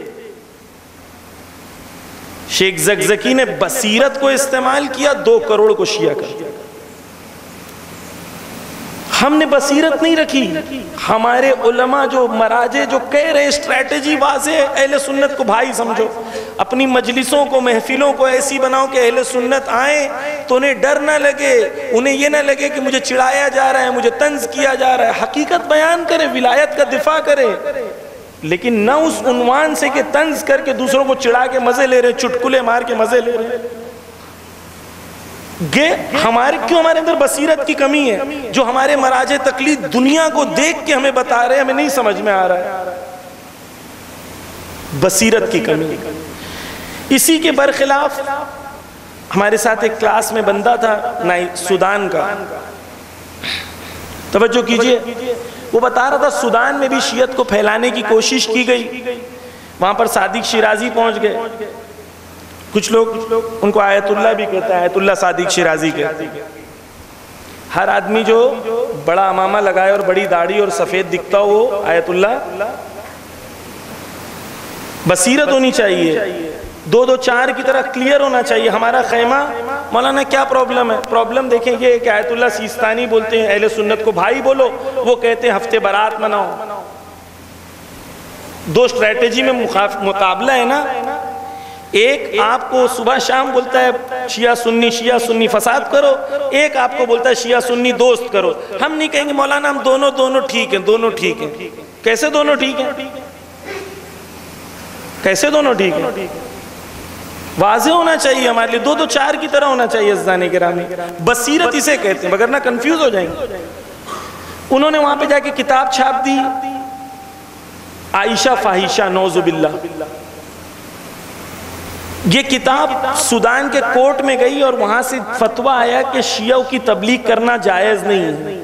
شیخ زکزکی نے بصیرت کو استعمال کیا، دو کروڑ کو شیعہ کر دیا۔ ہم نے بصیرت نہیں رکھی۔ ہمارے علماء جو مراجع جو کہہ رہے اسٹریٹجی واضح، اہل سنت کو بھائی سمجھو، اپنی مجلسوں کو محفلوں کو ایسی بناؤ کہ اہل سنت آئیں تو انہیں ڈر نہ لگے، انہیں یہ نہ لگے کہ مجھے چڑھایا جا رہا ہے، مجھے طنز کیا جا رہا ہے۔ حقیقت بیان کرے، ولایت کا دفاع کرے، لیکن نہ اس عنوان سے کہ طنز کر کے دوسروں کو چڑھا کے مزے لے رہے، چٹکلے مار کے مزے لے رہے گے۔ ہمارے کیوں ہمارے اندر بصیرت کی کمی ہے؟ جو ہمارے مراجع تقلید دنیا کو دیکھ کے ہمیں بتا رہے ہیں، ہمیں نہیں سمجھ میں آ رہا ہے، بصیرت کی کمی۔ اسی کے برخلاف ہمارے ساتھ ایک کلاس میں بندہ تھا سودان کا، توجہ کیجئے، وہ بتا رہا تھا سودان میں بھی شیعت کو پھیلانے کی کوشش کی گئی، وہاں پر صادق شیرازی پہنچ گئے، کچھ لوگ ان کو آیت اللہ بھی کہتا ہے، آیت اللہ صادق شیرازی کہتے ہیں۔ ہر آدمی جو بڑا امامہ لگائے اور بڑی داڑھی اور سفید دکھتا ہو وہ آیت اللہ۔ بصیرت ہونی چاہیے، دو دو چار کی طرح کلیئر ہونا چاہیے ہمارا خیمہ۔ مولانا کیا پرابلم ہے؟ پرابلم دیکھیں یہ کہ آیت اللہ سیستانی بولتے ہیں اہل سنت کو بھائی بولو، وہ کہتے ہیں ہفتے برات مناؤ۔ دو اسٹریٹجی میں مقابلہ ہے نا، ایک آپ کو صبح شام بولتا ہے شیعہ سنی شیعہ سنی فساد کرو، ایک آپ کو بولتا ہے شیعہ سنی دوست کرو۔ ہم نہیں کہیں گے مولانا ہم دونوں دونوں ٹھیک ہیں، دونوں ٹھیک ہیں۔ کیسے دونوں ٹھیک ہیں؟ کیسے دونوں ٹھیک ہیں؟ واضح ہونا چاہیے ہمارے لیے، دو دو چار کی طرح ہونا چاہیے عزیزان گرامی۔ بصیرت اسے کہتے ہیں، وگرنہ کنفیوز ہو جائیں گے۔ انہوں نے وہاں پہ جا کے کتاب چھاپ دی، عائشہ فاحشہ نعوذ باللہ۔ یہ کتاب سودان کے کورٹ میں گئی اور وہاں سے فتویٰ آیا کہ شیعوں کی تبلیغ کرنا جائز نہیں ہے۔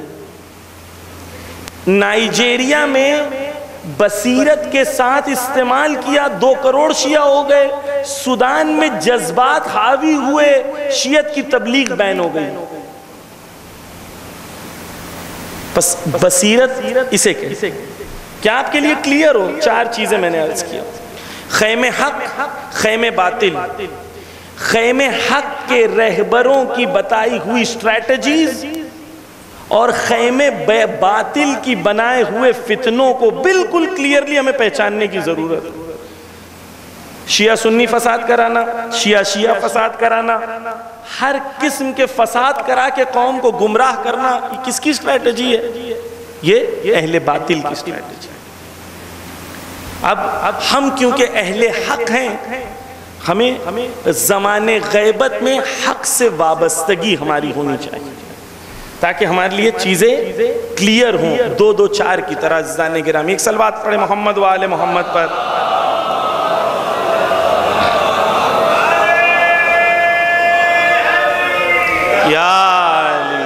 نائجیریا میں بصیرت کے ساتھ استعمال کیا، دو کروڑ شیعہ ہو گئے۔ سودان میں جذبات حاوی ہوئے، شیعت کی تبلیغ بین ہو گئی۔ بس بصیرت اسے کہتے ہیں۔ کیا آپ کے لیے کلیئر ہو؟ چار چیزیں میں نے عرض کیا: خیم حق، خیم باطل، خیم حق کے رہبروں کی بتائی ہوئی اسٹریٹجیز اور خیمے بے باطل کی بنائے ہوئے فتنوں کو بالکل کلیئرلی ہمیں پہچاننے کی ضرورت ہے۔ شیعہ سنی فساد کرانا، شیعہ شیعہ فساد کرانا، ہر قسم کے فساد کرا کے قوم کو گمراہ کرنا، یہ کس کی اسٹریٹجی ہے؟ یہ اہل باطل کی اسٹریٹجی ہے۔ اب ہم کیونکہ اہل حق ہیں، ہمیں زمان غیبت میں حق سے وابستگی ہماری ہونی چاہیے تاکہ ہمارے لیے چیزیں کلیئر ہوں، دو دو چار کی طرح۔ عزیزان گرامی، ایک صلوات پڑھیں محمد و آل محمد پر۔ یا علی،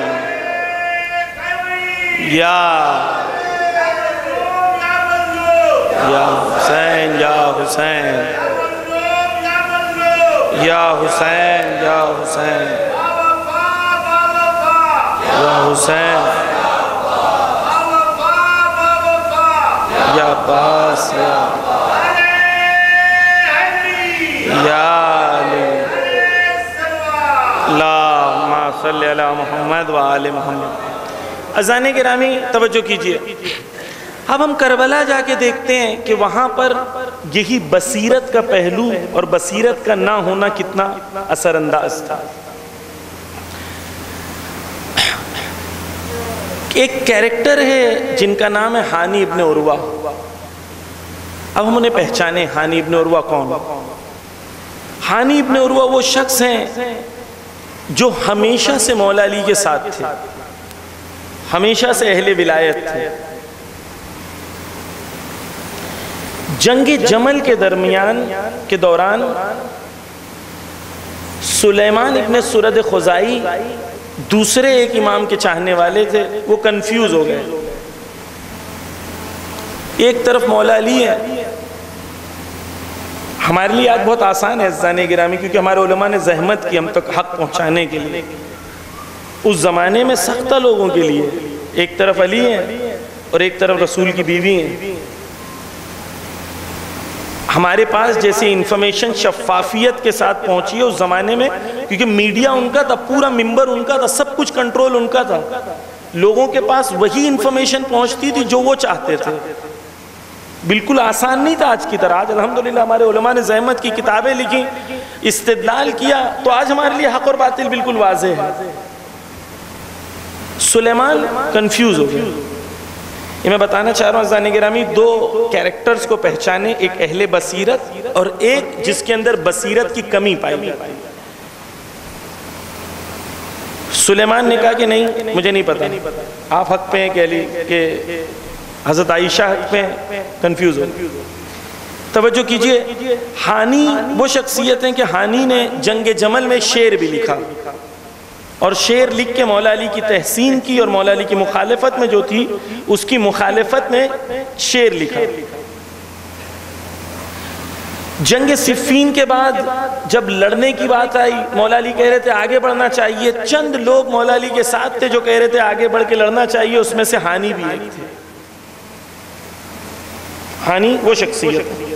یا یا حسین، یا حسین، یا حسین، یا حسین، یا حسین، یا عباس، یا علی، اللہم صلی علی محمد و آل محمد۔ اذان گرامی توجہ کیجئے، اب ہم کربلا جا کے دیکھتے ہیں کہ وہاں پر یہی بصیرت کا پہلو اور بصیرت کا نہ ہونا کتنا اثر انداز تھا۔ ایک کیریکٹر ہے جن کا نام ہے ہانی ابن عروہ۔ اب ہم انہیں پہچانے، ہانی ابن عروہ کون؟ ہانی ابن عروہ وہ شخص ہیں جو ہمیشہ سے مولا علی کے ساتھ تھے، ہمیشہ سے اہل ولایت تھے۔ جنگ جمل کے درمیان کے دوران سلیمان ابن سرد خزائی دوسرے ایک امام کے چاہنے والے تھے، وہ کنفیوز ہو گئے۔ ایک طرف مولا علی ہے، ہمارے لیے آج بہت آسان ہے عزیزان گرامی، کیونکہ ہمارے علماء نے زحمت کی ہم تک حق پہنچانے کے لیے۔ اس زمانے میں سختہ لوگوں کے لیے ایک طرف علی ہیں اور ایک طرف رسول کی بیوی ہیں۔ ہمارے پاس جیسی انفارمیشن شفافیت کے ساتھ پہنچی ہے اس زمانے میں، کیونکہ میڈیا ان کا تھا، پورا ممبر ان کا تھا، سب کچھ کنٹرول ان کا تھا، لوگوں کے پاس وہی انفارمیشن پہنچتی تھی جو وہ چاہتے تھے۔ بالکل آسان نہیں تھا آج کی طرح۔ آج الحمدللہ ہمارے علماء نے زحمت کی، کتابیں لکھی، استدلال کیا، تو آج ہمارے لیے حق اور باطل بالکل واضح ہے۔ سلیمان کنفیوز ہو گیا۔ یہ میں بتانا چاہ رہا ہوں عزیزان گرامی، دو کیریکٹرز کو پہچانے، ایک اہل بصیرت اور ایک جس کے اندر بصیرت کی کمی پائی جاتی ہے۔ سلیمان نے کہا کہ نہیں، مجھے نہیں پتا، آپ حق پہ ہیں کہ علی کہ حضرت عائشہ حق پہ ہیں، کنفیوز ہو۔ توجہ کیجئے، ہانی وہ شخصیت ہیں کہ ہانی نے جنگ جمل میں شعر بھی لکھا، اور شعر لکھ کے مولا علی کی تحسین کی، اور مولا علی کی مخالفت میں جو تھی اس کی مخالفت میں شعر لکھا۔ جنگ صفین کے بعد جب لڑنے کی بات آئی، مولا علی کہہ رہے تھے آگے بڑھنا چاہیے، چند لوگ مولا علی کے ساتھ تھے جو کہہ رہے تھے آگے بڑھ کے لڑنا چاہیے، اس میں سے ہانی بھی ایک تھے۔ ہانی وہ شخصیت ہے۔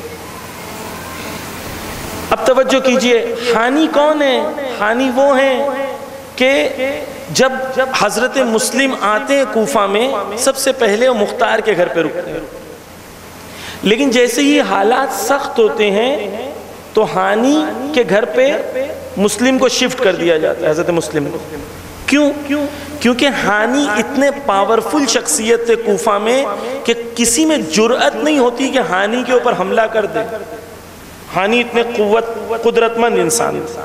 اب توجہ کیجئے، ہانی کون ہے؟ ہانی وہ ہیں کہ جب حضرت مسلم آتے ہیں کوفہ میں، سب سے پہلے وہ مختار کے گھر پہ رکتے ہیں، لیکن جیسے ہی حالات سخت ہوتے ہیں تو ہانی کے گھر پہ مسلم کو شفٹ کر دیا جاتا ہے، حضرت مسلم کو۔ کیوں؟ کیونکہ ہانی اتنے پاورفل شخصیت تھے کوفہ میں کہ کسی میں جرأت نہیں ہوتی کہ ہانی کے اوپر حملہ کر دے۔ ہانی اتنے قوت قدرت مند انسان تھے۔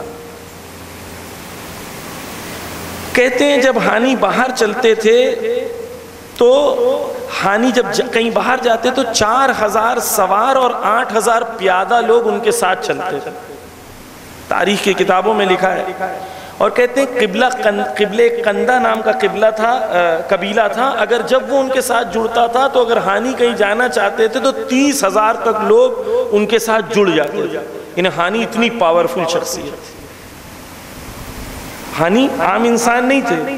کہتے ہیں جب ہانی باہر چلتے تھے تو ہانی جب کہیں باہر جاتے تو چار ہزار سوار اور آٹھ ہزار پیادہ لوگ ان کے ساتھ چلتے تھے، تاریخ کی کتابوں میں لکھا ہے۔ اور کہتے ہیں قبلہ قبلہ قندہ نام کا قبلہ تھا، قبیلہ تھا، اگر جب وہ ان کے ساتھ جڑتا تھا تو اگر ہانی کہیں جانا چاہتے تھے تو تیس ہزار تک لوگ ان کے ساتھ جڑ جاتے تھے۔ یعنی ہانی اتنی پاورفل شخصیت تھی۔ ہانی عام انسان نہیں تھے،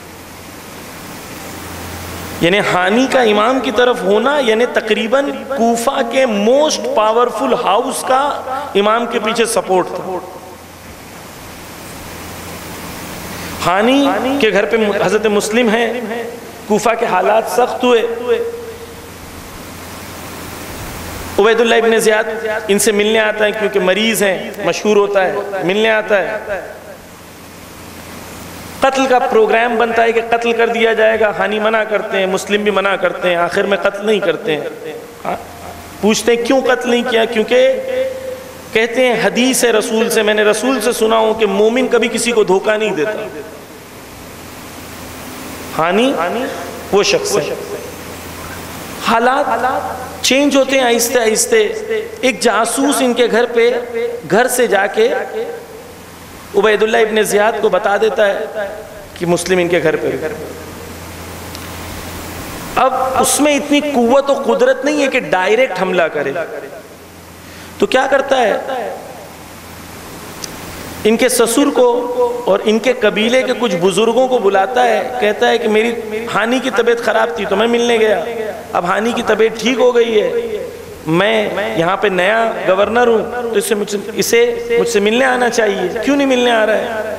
یعنی ہانی کا امام کی طرف ہونا یعنی تقریباً کوفہ کے موسٹ پاورفل ہاؤس کا امام کے پیچھے سپورٹ تھا۔ حانی کے گھر پہ حضرت مسلم ہیں، کوفہ کے حالات سخت ہوئے، عبید اللہ ابن زیاد ان سے ملنے آتا ہے کیونکہ مریض ہیں، مشہور ہوتا ہے، ملنے آتا ہے۔ قتل کا پروگرام بنتا ہے کہ قتل کر دیا جائے گا، حانی منع کرتے ہیں، مسلم بھی منع کرتے ہیں، آخر میں قتل نہیں کرتے ہیں۔ پوچھتے ہیں کیوں قتل نہیں کیا؟ کیونکہ کہتے ہیں حدیث ہے رسول سے، میں نے رسول سے سنا ہوں کہ مومن کبھی کسی کو دھوکہ نہیں دیتا۔ حانی وہ شخص ہے۔ حالات چینج ہوتے ہیں آہستہ آہستہ۔ ایک جاسوس ان کے گھر پہ گھر سے جا کے عبید اللہ ابن زیاد کو بتا دیتا ہے کہ مسلم ان کے گھر پہ۔ اب اس میں اتنی قوت و قدرت نہیں ہے کہ ڈائریکٹ حملہ کرے، تو کیا کرتا ہے؟ ان کے سسر کو اور ان کے قبیلے کے کچھ بزرگوں کو بلاتا ہے، کہتا ہے کہ میری حانی کی طبیعت خراب تھی تو میں ملنے گیا، اب حانی کی طبیعت ٹھیک ہو گئی ہے، میں یہاں پہ نیا گورنر ہوں تو اسے مجھ اسے مجھ سے ملنے آنا چاہیے، کیوں نہیں ملنے آ رہا ہے؟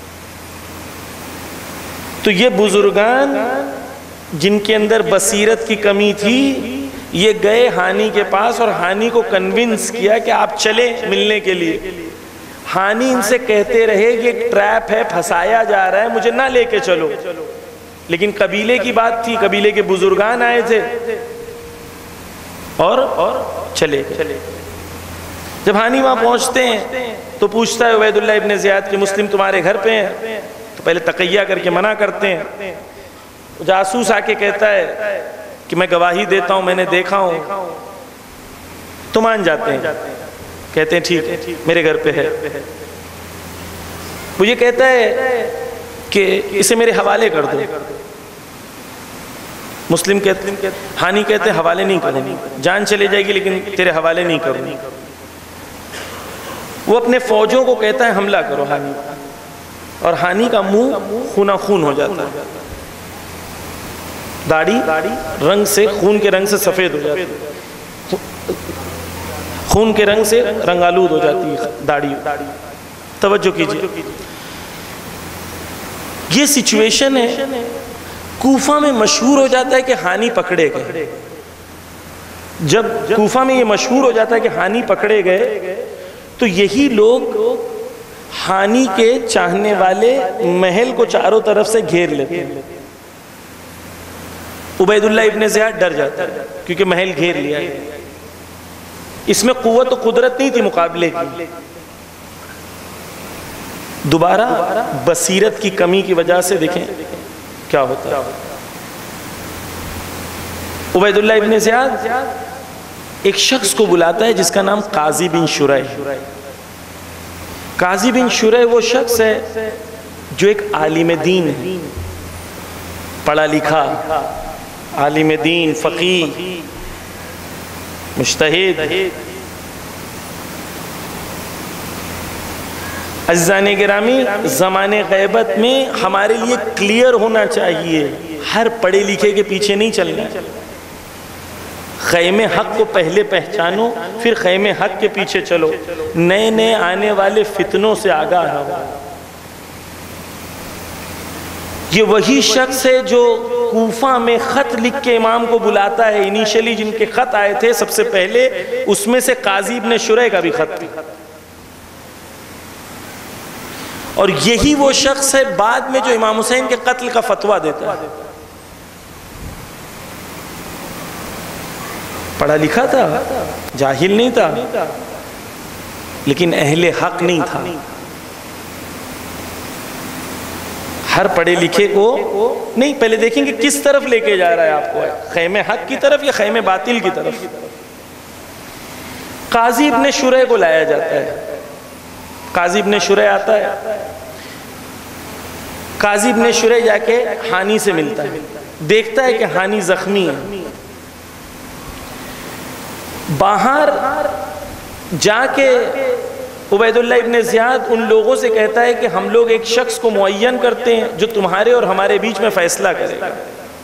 تو یہ بزرگان جن کے اندر بصیرت کی کمی تھی، یہ گئے حانی کے پاس اور حانی کو کنونس کیا کہ آپ چلیں ملنے کے لیے۔ حانی ان سے کہتے رہے کہ ایک ٹریپ ہے، پھنسایا جا رہا ہے، مجھے نہ لے کے چلو، لیکن قبیلے کی بات تھی، قبیلے کے بزرگان آئے تھے اور چلے گئے۔ جب حانی وہاں پہنچتے ہیں تو پوچھتا ہے عبید اللہ ابن زیاد کہ مسلم تمہارے گھر پہ ہیں؟ تو پہلے تقیہ کر کے منع کرتے ہیں۔ جاسوس آ کے کہتا ہے کہ میں گواہی دیتا ہوں، میں نے دیکھا ہوں، تو مان جاتے ہیں، کہتے ہیں ٹھیک ہے میرے گھر پہ ہے۔ وہ یہ کہتا ہے کہ اسے میرے حوالے کر دو۔ مسلم کہتے ہیں، حانی کہتے ہیں حوالے نہیں کروں، جان چلے جائے گی لیکن تیرے حوالے نہیں کروں۔ وہ اپنے فوجوں کو کہتا ہے حملہ کرو حانی، اور حانی کا منہ خونا خون ہو جاتا ہے، داڑھی رنگ سے خون کے رنگ سے سفید ہو جاتی ہے، خون کے رنگ سے رنگ آلود ہو جاتی ہے داڑھی۔ توجہ کیجئے، یہ سچویشن ہے، کوفہ میں مشہور ہو جاتا ہے کہ حانی پکڑے گئے۔ جب کوفہ میں یہ مشہور ہو جاتا ہے کہ حانی پکڑے گئے تو یہی لوگ حانی کے چاہنے والے محل کو چاروں طرف سے گھیر لیتے ہیں۔ عبید اللہ ابن زیاد ڈر جاتا ہے کیونکہ محل گھیر لیا ہے، اس میں قوت و قدرت نہیں تھی مقابلے کی۔ دوبارہ بصیرت کی کمی کی وجہ سے دیکھیں کیا ہوتا ہے۔ عبید اللہ ابن زیاد ایک شخص کو بلاتا ہے جس کا نام قاضی بن شریح۔ قاضی بن شریح وہ شخص ہے جو ایک عالم دین ہے، پڑھا لکھا عالم دین، فقیہ، مجتہد۔ عزیزان گرامی، زمانے غیبت میں ہمارے لیے کلیئر ہونا چاہیے، ہر پڑھے لکھے کے پیچھے نہیں چلنا۔ خیم حق کو پہلے پہچانو، پھر خیم حق کے پیچھے چلو، نئے نئے آنے والے فتنوں سے آگاہ رہو۔ یہ وہی شخص ہے جو کوفہ میں خط لکھ کے امام کو بلاتا ہے۔ انیشلی جن کے خط آئے تھے سب سے پہلے اس میں سے قاضی ابن شریح کا بھی خط تھا، اور یہی وہ شخص ہے بعد میں جو امام حسین کے قتل کا فتویٰ دیتا ہے۔ پڑھا لکھا تھا، جاہل نہیں تھا، لیکن اہل حق نہیں تھا۔ ہر پڑھے لکھے کو نہیں، پہلے دیکھیں کہ کس طرف لے کے جا رہا ہے آپ کو، خیم حق کی طرف یا خیم باطل کی طرف۔ قاضی ابن شریح کو لایا جاتا ہے، قاضی ابن شریح آتا ہے، قاضی ابن شریح جا کے حانی سے ملتا ہے، دیکھتا ہے کہ حانی زخمی ہے۔ باہر جا کے عبید اللہ ابن زیاد ان لوگوں سے کہتا ہے کہ ہم لوگ ایک شخص کو معین کرتے ہیں جو تمہارے اور ہمارے بیچ میں فیصلہ کرے گا،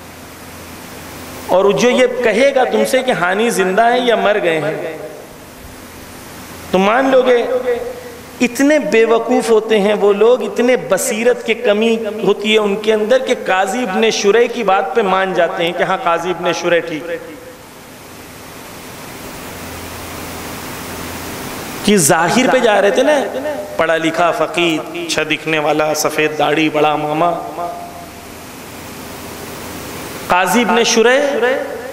اور جو یہ کہے گا تم سے کہ حانی زندہ ہیں یا مر گئے ہیں، تم مان لو گے اتنے بے وقوف ہوتے ہیں وہ لوگ، اتنے بصیرت کی کمی ہوتی ہے ان کے اندر کہ قاضی ابن شریح کی بات پہ مان جاتے ہیں کہ ہاں قاضی ابن شریح ٹھیک ہے، کہ ظاہر پہ جا رہے تھے نا، پڑھا لکھا فقیہ، اچھا دکھنے والا، سفید داڑھی، بڑا ماما. قاضی ابن شریح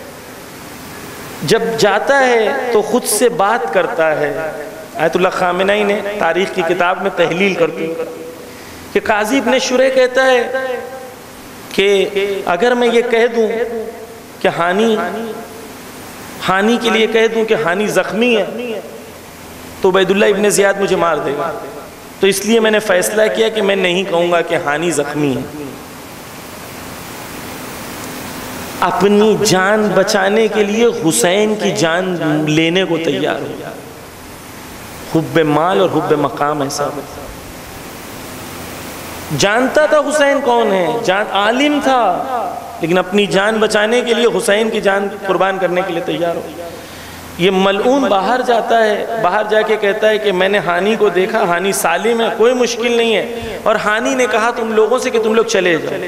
جب جاتا ہے تو خود سے بات کرتا ہے. آیت اللہ خامنہئی نے تاریخ کی کتاب میں تحلیل کرتی کہ قاضی ابن شریح کہتا ہے کہ اگر میں یہ کہہ دوں کہ ہانی ہانی کے لیے کہہ دوں کہ ہانی زخمی ہے تو عبید اللہ ابن زیاد مجھے مار دے گا، تو اس لیے میں نے فیصلہ کیا کہ میں نہیں کہوں گا کہ ہانی زخمی ہے. اپنی جان بچانے کے لیے حسین کی جان لینے کو تیار ہو. حب مال اور حب مقام ایسا جانتا تھا حسین کون ہے، جان عالم تھا، لیکن اپنی جان بچانے کے لیے حسین کی جان قربان کرنے کے لیے تیار ہو. یہ ملعون باہر جاتا ہے، باہر جا کے کہتا ہے کہ میں نے ہانی کو دیکھا، ہانی سالم ہے، کوئی مشکل نہیں ہے. اور ہانی نے کہا تم لوگوں سے کہ تم لوگ چلے جاؤ.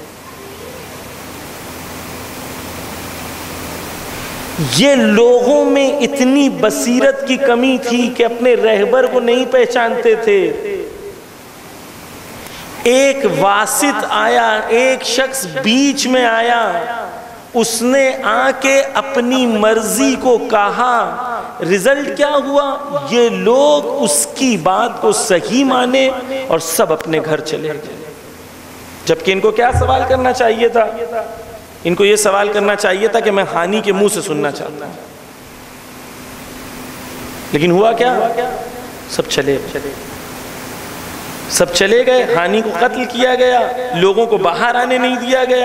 یہ لوگوں میں اتنی بصیرت کی کمی تھی کہ اپنے رہبر کو نہیں پہچانتے تھے. ایک واسط آیا، ایک شخص بیچ میں آیا، اس نے آ کے اپنی مرضی کو کہا. رزلٹ کیا ہوا؟ یہ لوگ اس کی بات کو صحیح مانے اور سب اپنے گھر چلے گئے. جبکہ ان کو کیا سوال کرنا چاہیے تھا؟ ان کو یہ سوال کرنا چاہیے تھا کہ میں ہانی کے منہ سے سننا چاہتا ہوں. لیکن ہوا کیا؟ سب چلے سب چلے گئے. ہانی کو قتل کیا گیا، لوگوں کو باہر آنے نہیں دیا گیا،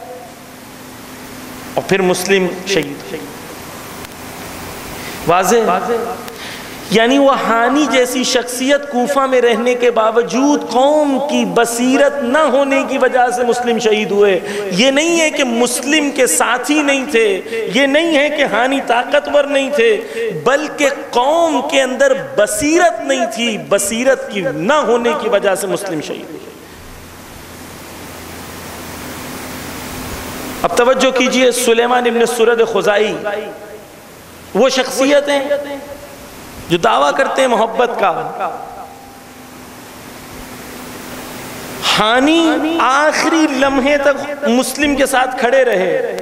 اور پھر مسلم شہید. واضح؟ یعنی وہ ہانی جیسی شخصیت کوفہ میں رہنے کے باوجود قوم کی بصیرت نہ ہونے کی وجہ سے مسلم شہید ہوئے. یہ نہیں ہے کہ مسلم کے ساتھی نہیں تھے، یہ نہیں ہے کہ ہانی طاقتور نہیں تھے، بلکہ قوم کے اندر بصیرت نہیں تھی. بصیرت کی نہ ہونے کی وجہ سے مسلم شہید ہوئے. اب توجہ کیجئے، سلیمان ابن سرد خزائی وہ شخصیت ہیں جو دعویٰ کرتے ہیں محبت کا. ہانی آخری لمحے تک مسلم کے ساتھ کھڑے رہے،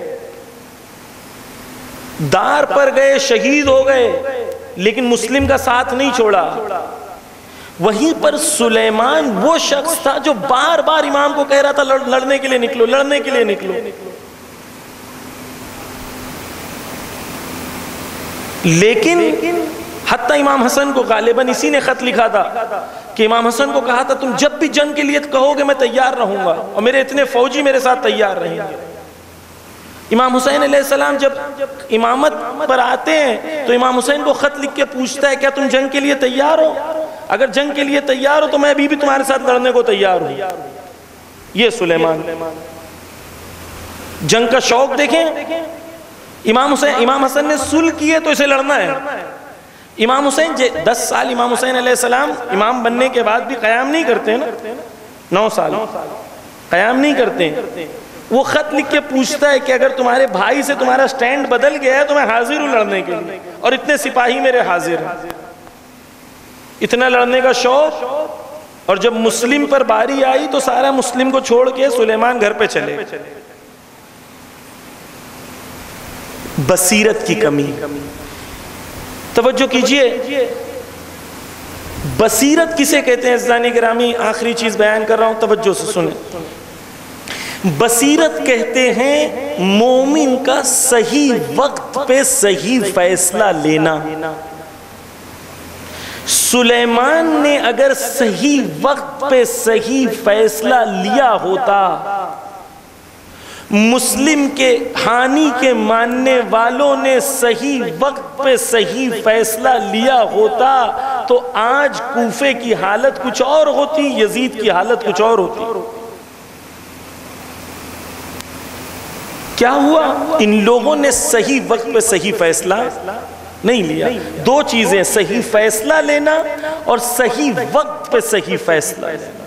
دار پر گئے، شہید ہو گئے، لیکن مسلم کا ساتھ نہیں چھوڑا. وہیں پر سلیمان وہ شخص تھا جو بار بار امام کو کہہ رہا تھا لڑنے کے لیے نکلو، لڑنے کے لیے نکلو. لیکن حتیٰ امام حسن کو غالباً اسی نے خط لکھا تھا کہ امام حسن کو کہا تھا تم جب بھی جنگ کے لیے کہو گے میں تیار رہوں گا اور میرے اتنے فوجی میرے ساتھ تیار رہیں گے. امام حسین علیہ السلام جب امامت پر آتے ہیں تو امام حسین کو خط لکھ کے پوچھتا ہے کیا تم جنگ کے لیے تیار ہو؟ اگر جنگ کے لیے تیار ہو تو میں ابھی بھی تمہارے ساتھ لڑنے کو تیار ہوں. یہ سلیمان. جنگ کا شوق دیکھیں. امام حسین امام حسن نے صلح کی ہے تو اسے لڑنا ہے. امام حسین دس سال امام حسین علیہ السلام امام بننے کے بعد بھی قیام نہیں کرتے نا، نو سال قیام نہیں کرتے. وہ خط لکھ کے پوچھتا ہے کہ اگر تمہارے بھائی سے تمہارا سٹینڈ بدل گیا ہے تو میں حاضر ہوں لڑنے کے لیے، اور اتنے سپاہی میرے حاضر ہیں. اتنا لڑنے کا شوق. اور جب مسلم پر باری آئی تو سارا مسلم کو چھوڑ کے سلیمان گھر پہ چلے. بصیرت کی کمی. توجہ کیجئے، بصیرت کسے کہتے ہیں عزیزان گرامی؟ آخری چیز بیان کر رہا ہوں، توجہ سے سنیں. بصیرت کہتے ہیں مومن کا صحیح وقت پہ صحیح فیصلہ لینا. سلیمان نے اگر صحیح وقت پہ صحیح فیصلہ لیا ہوتا، مسلم کے ہانی کے ماننے والوں نے صحیح وقت پہ صحیح فیصلہ لیا ہوتا تو آج کوفے کی حالت کچھ اور ہوتی، یزید کی حالت کچھ اور ہوتی. کیا ہوا؟ ان لوگوں نے صحیح وقت پہ صحیح فیصلہ نہیں لیا. دو چیزیں، صحیح فیصلہ لینا اور صحیح وقت پہ صحیح فیصلہ لینا.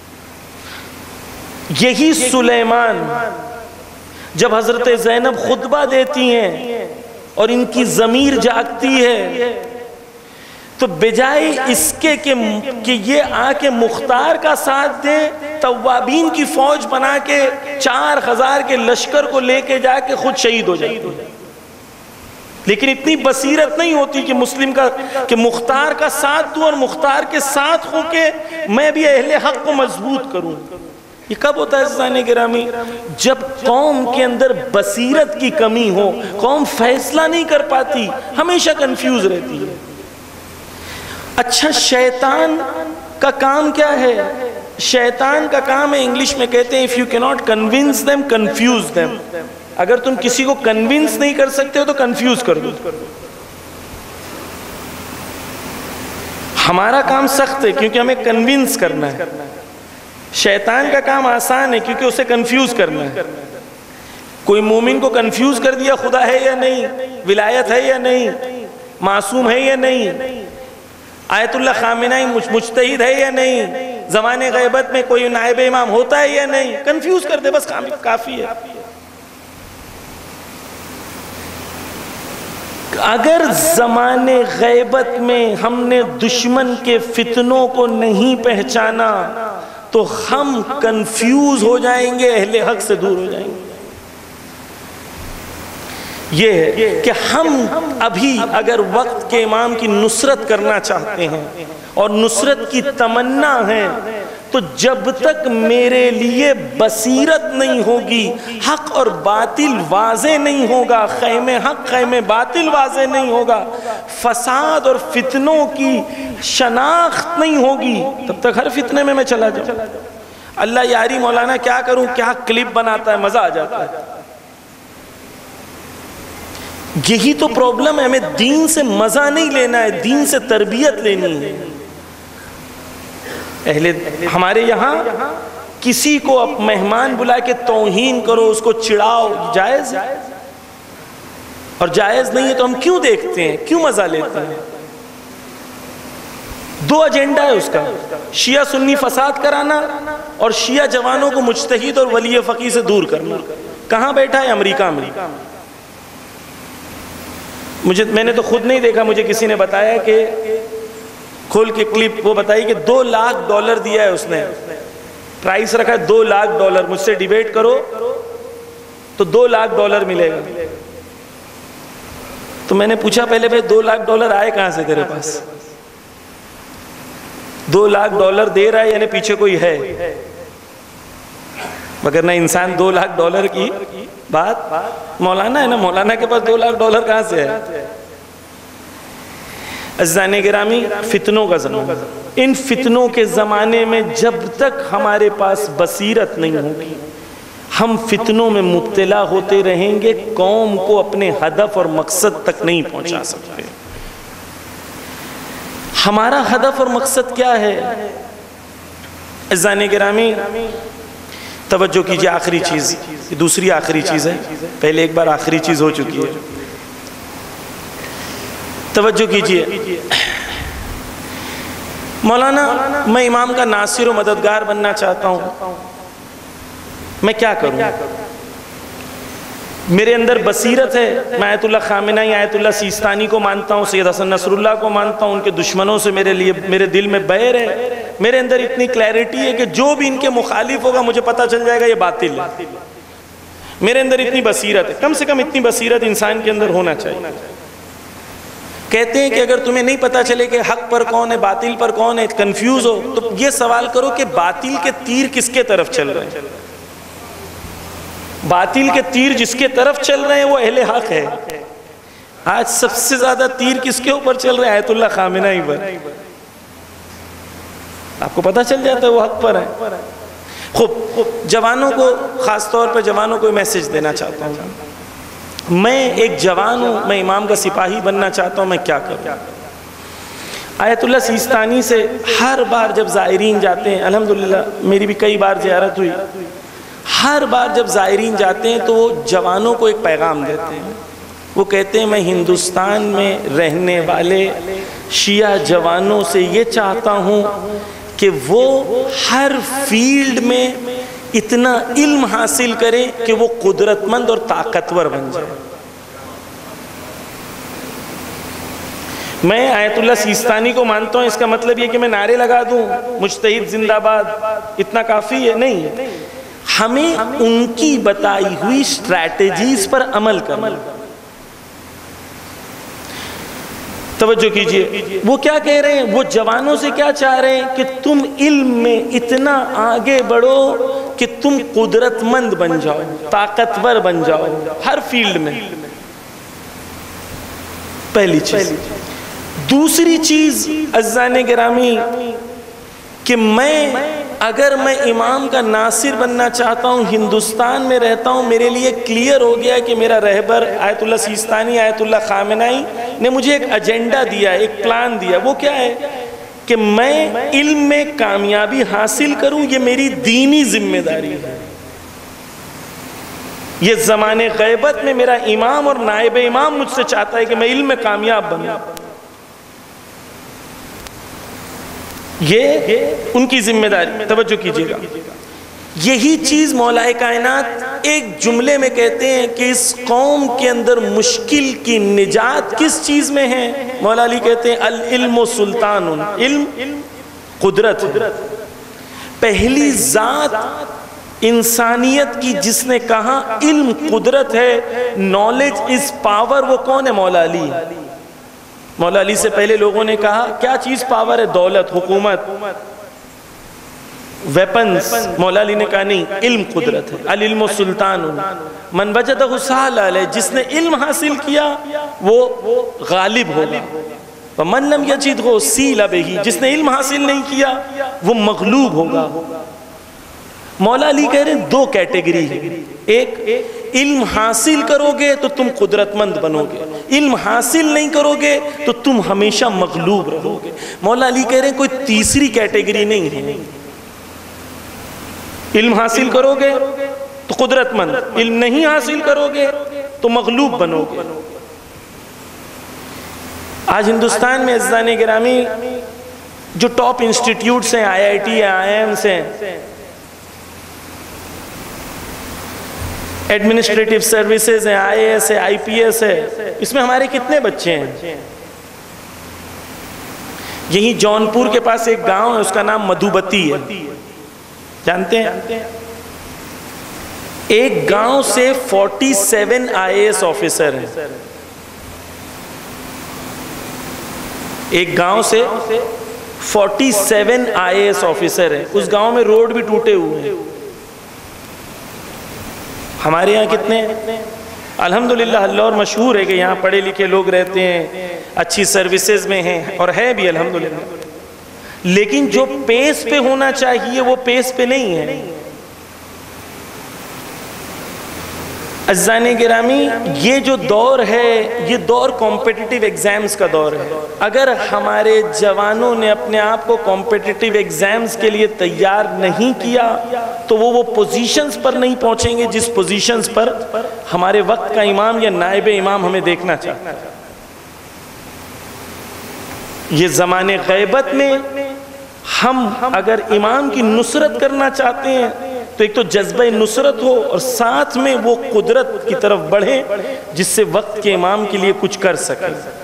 یہی سلیمان جب حضرت زینب خطبہ دیتی ہیں اور ان کی ضمیر جاگتی ہے تو بجائے اس کے کہ یہ آ کے مختار کا ساتھ دے، توابین کی فوج بنا کے چار ہزار کے لشکر کو لے کے جا کے خود شہید ہو جاتی ہے. لیکن اتنی بصیرت نہیں ہوتی کہ مسلم کا کہ مختار کا ساتھ دوں اور مختار کے ساتھ ہو کے میں بھی اہل حق کو مضبوط کروں. یہ کب ہوتا ہے عزیزان گرامی؟ جب قوم کے اندر بصیرت کی کمی ہو، قوم فیصلہ نہیں کر پاتی، ہمیشہ کنفیوز رہتی ہے. اچھا، شیطان کا کام کیا ہے؟ شیطان کا کام ہے، انگلش میں کہتے ہیں if you cannot convince them, confuse them. اگر تم کسی کو کنونس نہیں کر سکتے ہو تو کنفیوز کر دو. ہمارا کام سخت ہے کیونکہ ہمیں کنونس کرنا ہے. شیطان کا کام آسان ہے کیونکہ اسے کنفیوز کرنا ہے. کوئی مومن کو کنفیوز کر دیا خدا ہے یا نہیں، ولایت ہے یا نہیں، معصوم ہے یا نہیں، آیت اللہ خامنہئی مجتہد ہے یا نہیں، زمان غیبت میں کوئی نائب امام ہوتا ہے یا نہیں، کنفیوز کر دے بس کافی ہے. اگر زمان غیبت میں ہم نے دشمن کے فتنوں کو نہیں پہچانا تو ہم کنفیوز ہو جائیں گے، اہل حق سے دور ہو جائیں گے. یہ ہے کہ ہم ابھی اگر وقت کے امام کی نصرت کرنا چاہتے ہیں اور نصرت کی تمنا ہے تو جب تک میرے لیے بصیرت نہیں ہوگی، حق اور باطل واضح نہیں ہوگا، خیمے حق خیمے باطل واضح نہیں ہوگا، فساد اور فتنوں کی شناخت نہیں ہوگی، تب تک ہر فتنے میں میں چلا جاؤں. اللہ یاری مولانا کیا کروں، کیا کلپ بناتا ہے، مزہ آ جاتا ہے. یہی تو پرابلم ہے، ہمیں دین سے مزہ نہیں لینا ہے، دین سے تربیت لینی ہے. اہل ہمارے یہاں کسی کو مہمان بلا کے توہین کرو، اس کو چڑھاؤ، جائز ہے؟ اور جائز نہیں ہے تو ہم کیوں دیکھتے ہیں، کیوں مزہ لیتے ہیں؟ دو ایجنڈا ہے اس کا، شیعہ سنی فساد کرانا اور شیعہ جوانوں کو مجتہد اور ولی فقیہ سے دور کرنا. کہاں بیٹھا ہے؟ امریکہ میں. مجھے میں نے تو خود نہیں دیکھا، مجھے کسی نے بتایا کہ کھول کے کلپ وہ بتائی کہ دو لاکھ ڈالر دیا ہے اس نے، پرائس رکھا ہے دو لاکھ ڈالر، مجھ سے ڈیبیٹ کرو تو دو لاکھ ڈالر ملے گا. تو میں نے پوچھا پہلے بھائی دو لاکھ ڈالر آئے کہاں سے تیرے پاس؟ دو لاکھ ڈالر دے رہا ہے یعنی پیچھے کوئی ہے، مگر نہ انسان دو لاکھ ڈالر کی بات مولانا ہے نا، مولانا کے پاس دو لاکھ ڈالر کہاں سے ہے؟ عزیزان گرامی، فتنوں کا زمانہ، ان فتنوں کے زمانے میں جب تک ہمارے پاس بصیرت نہیں ہوگی ہم فتنوں میں مبتلا ہوتے رہیں گے، قوم کو اپنے ہدف اور مقصد تک نہیں پہنچا سکتے. ہمارا ہدف اور مقصد کیا ہے؟ عزیزان گرامی توجہ کیجئے، آخری چیز، دوسری آخری چیز ہے، پہلے ایک بار آخری چیز ہو چکی ہے. توجہ کیجئے، مولانا میں امام کا ناصر و مددگار بننا چاہتا ہوں، میں کیا کروں؟ میرے اندر بصیرت ہے، میں آیت اللہ خامنہئی، آیت اللہ سیستانی کو مانتا ہوں، سید حسن نصر اللہ کو مانتا ہوں، ان کے دشمنوں سے میرے لیے میرے دل میں بیر ہے، میرے اندر اتنی کلیئرٹی ہے کہ جو بھی ان کے مخالف ہوگا مجھے پتا چل جائے گا یہ باطل ہے. میرے اندر اتنی بصیرت ہے، کم سے کم اتنی بصیرت انسان کے اندر ہونا چاہیے. کہتے ہیں کہ اگر تمہیں نہیں پتا چلے کہ حق پر کون ہے باطل پر کون ہے، کنفیوز ہو، تو یہ سوال کرو کہ باطل کے تیر کس کے طرف چل رہے ہیں؟ باطل کے تیر جس کے طرف چل رہے ہیں وہ اہل حق ہے. آج سب سے زیادہ تیر کس کے اوپر چل رہے ہیں؟ آیت اللہ خامنہئی پر. آپ کو پتا چل جاتا ہے وہ حق پر ہے. خوب جوانوں کو، خاص طور پر جوانوں کو میسج دینا چاہتا ہوں، میں ایک جوان ہوں، میں امام کا سپاہی بننا چاہتا ہوں، میں کیا کروں؟ آیت اللہ سیستانی سے ہر بار جب زائرین جاتے ہیں، الحمدللہ میری بھی کئی بار زیارت ہوئی، ہر بار جب زائرین جاتے ہیں تو وہ جوانوں کو ایک پیغام دیتے ہیں. وہ کہتے ہیں میں ہندوستان میں رہنے والے شیعہ جوانوں سے یہ چاہتا ہوں کہ وہ ہر فیلڈ میں اتنا علم حاصل کریں کہ وہ قدرت مند اور طاقتور بن جائے۔ میں آیت اللہ سیستانی کو مانتا ہوں، اس کا مطلب یہ کہ میں نعرے لگا دوں مجتہد زندہ باد اتنا کافی ہے؟ نہیں، ہمیں ان کی بتائی ہوئی اسٹریٹجیز پر عمل کرنا۔ توجہ کیجئے، وہ کیا کہہ رہے ہیں؟ وہ جوانوں سے کیا چاہ رہے ہیں کہ تم علم میں اتنا آگے بڑھو کہ تم قدرت مند بن جاؤ، طاقتور بن جاؤ ہر فیلڈ میں۔ پہلی چیز۔ دوسری چیز عزیزان گرامی کہ میں اگر میں امام کا ناصر بننا چاہتا ہوں، ہندوستان میں رہتا ہوں، میرے لیے کلیئر ہو گیا کہ میرا رہبر آیت اللہ سیستانی، آیت اللہ خامنائی نے مجھے ایک ایجنڈا دیا، ایک پلان دیا۔ وہ کیا ہے کہ میں علم میں کامیابی حاصل کروں، یہ میری دینی ذمہ داری ہے۔ یہ زمانے غیبت میں میرا امام اور نائب امام مجھ سے چاہتا ہے کہ میں علم میں کامیاب بنوں، یہ ان کی ذمہ داری۔ توجہ کیجئے گا، یہی چیز مولا کائنات ایک جملے میں کہتے ہیں کہ اس قوم کے اندر مشکل کی نجات کس چیز میں ہے؟ مولا علی کہتے ہیں العلم سلطان، علم قدرت۔ پہلی ذات انسانیت کی جس نے کہا علم قدرت ہے، نالج از پاور، وہ کون ہے؟ مولا علی۔ مولا علی سے پہلے لوگوں نے کہا کیا چیز پاور ہے؟ دولت، حکومت، ویپنز۔ مولا علی نے کہا نہیں، علم قدرت ہے۔ العلم سلطان من وجدہ سہل علیہ، جس نے علم حاصل کیا وہ غالب ہوگا، ومن لم یجدہ سیل بہ، جس نے علم حاصل نہیں کیا وہ مغلوب ہوگا۔ مولا علی کہہ رہے ہیں دو کیٹیگری ہے، ایک علم حاصل کرو گے تو تم قدرت مند بنو گے، علم حاصل نہیں کرو گے تو تم ہمیشہ مغلوب رہو گے۔ مولا علی کہہ رہے ہیں کوئی تیسری کیٹیگری نہیں ہے، علم حاصل کرو گے تو قدرت مند، علم نہیں حاصل کرو گے تو مغلوب بنو گے۔ آج ہندوستان میں عزیزان گرامی جو ٹاپ انسٹیٹیوٹس ہیں، آئی آئی ٹی ہیں، آئی آئی ایمس ہیں، ایڈمنسٹریٹو سروسز ہیں، آئی اے ایس ہے، آئی پی ایس ہے، اس میں ہمارے کتنے بچے ہیں؟ یہی جونپور کے پاس ایک گاؤں ہے، اس کا نام مدھوبتی ہے، جانتے ہیں؟ ایک گاؤں سے forty seven I A S officer ہیں، ایک گاؤں سے forty seven I A S officer ہیں۔ اس گاؤں میں روڈ بھی ٹوٹے ہوئے ہیں۔ ہمارے یہاں کتنے ہیں؟ الحمدللہ اللہ اور مشہور ہے کہ یہاں پڑھے لکھے لوگ رہتے ہیں، اچھی سروسز میں ہیں، اور ہے بھی الحمدللہ، لیکن جو پیس پہ ہونا چاہیے وہ پیس پہ نہیں ہے۔ عزیزان گرامی یہ جو دور ہے یہ دور کمپیٹیٹیو ایگزامز کا دور ہے۔ اگر ہمارے جوانوں نے اپنے آپ کو کمپیٹیٹیو ایگزامز کے لیے تیار نہیں کیا تو وہ وہ پوزیشنز پر نہیں پہنچیں گے جس پوزیشنز پر ہمارے وقت کا امام یا نائب امام ہمیں دیکھنا چاہتا ہے۔ یہ زمانے غیبت میں ہم اگر امام کی نصرت کرنا چاہتے ہیں تو ایک تو جذبہ نصرت ہو اور ساتھ میں وہ قدرت کی طرف بڑھے جس سے وقت کے امام کے لیے کچھ کر سکے۔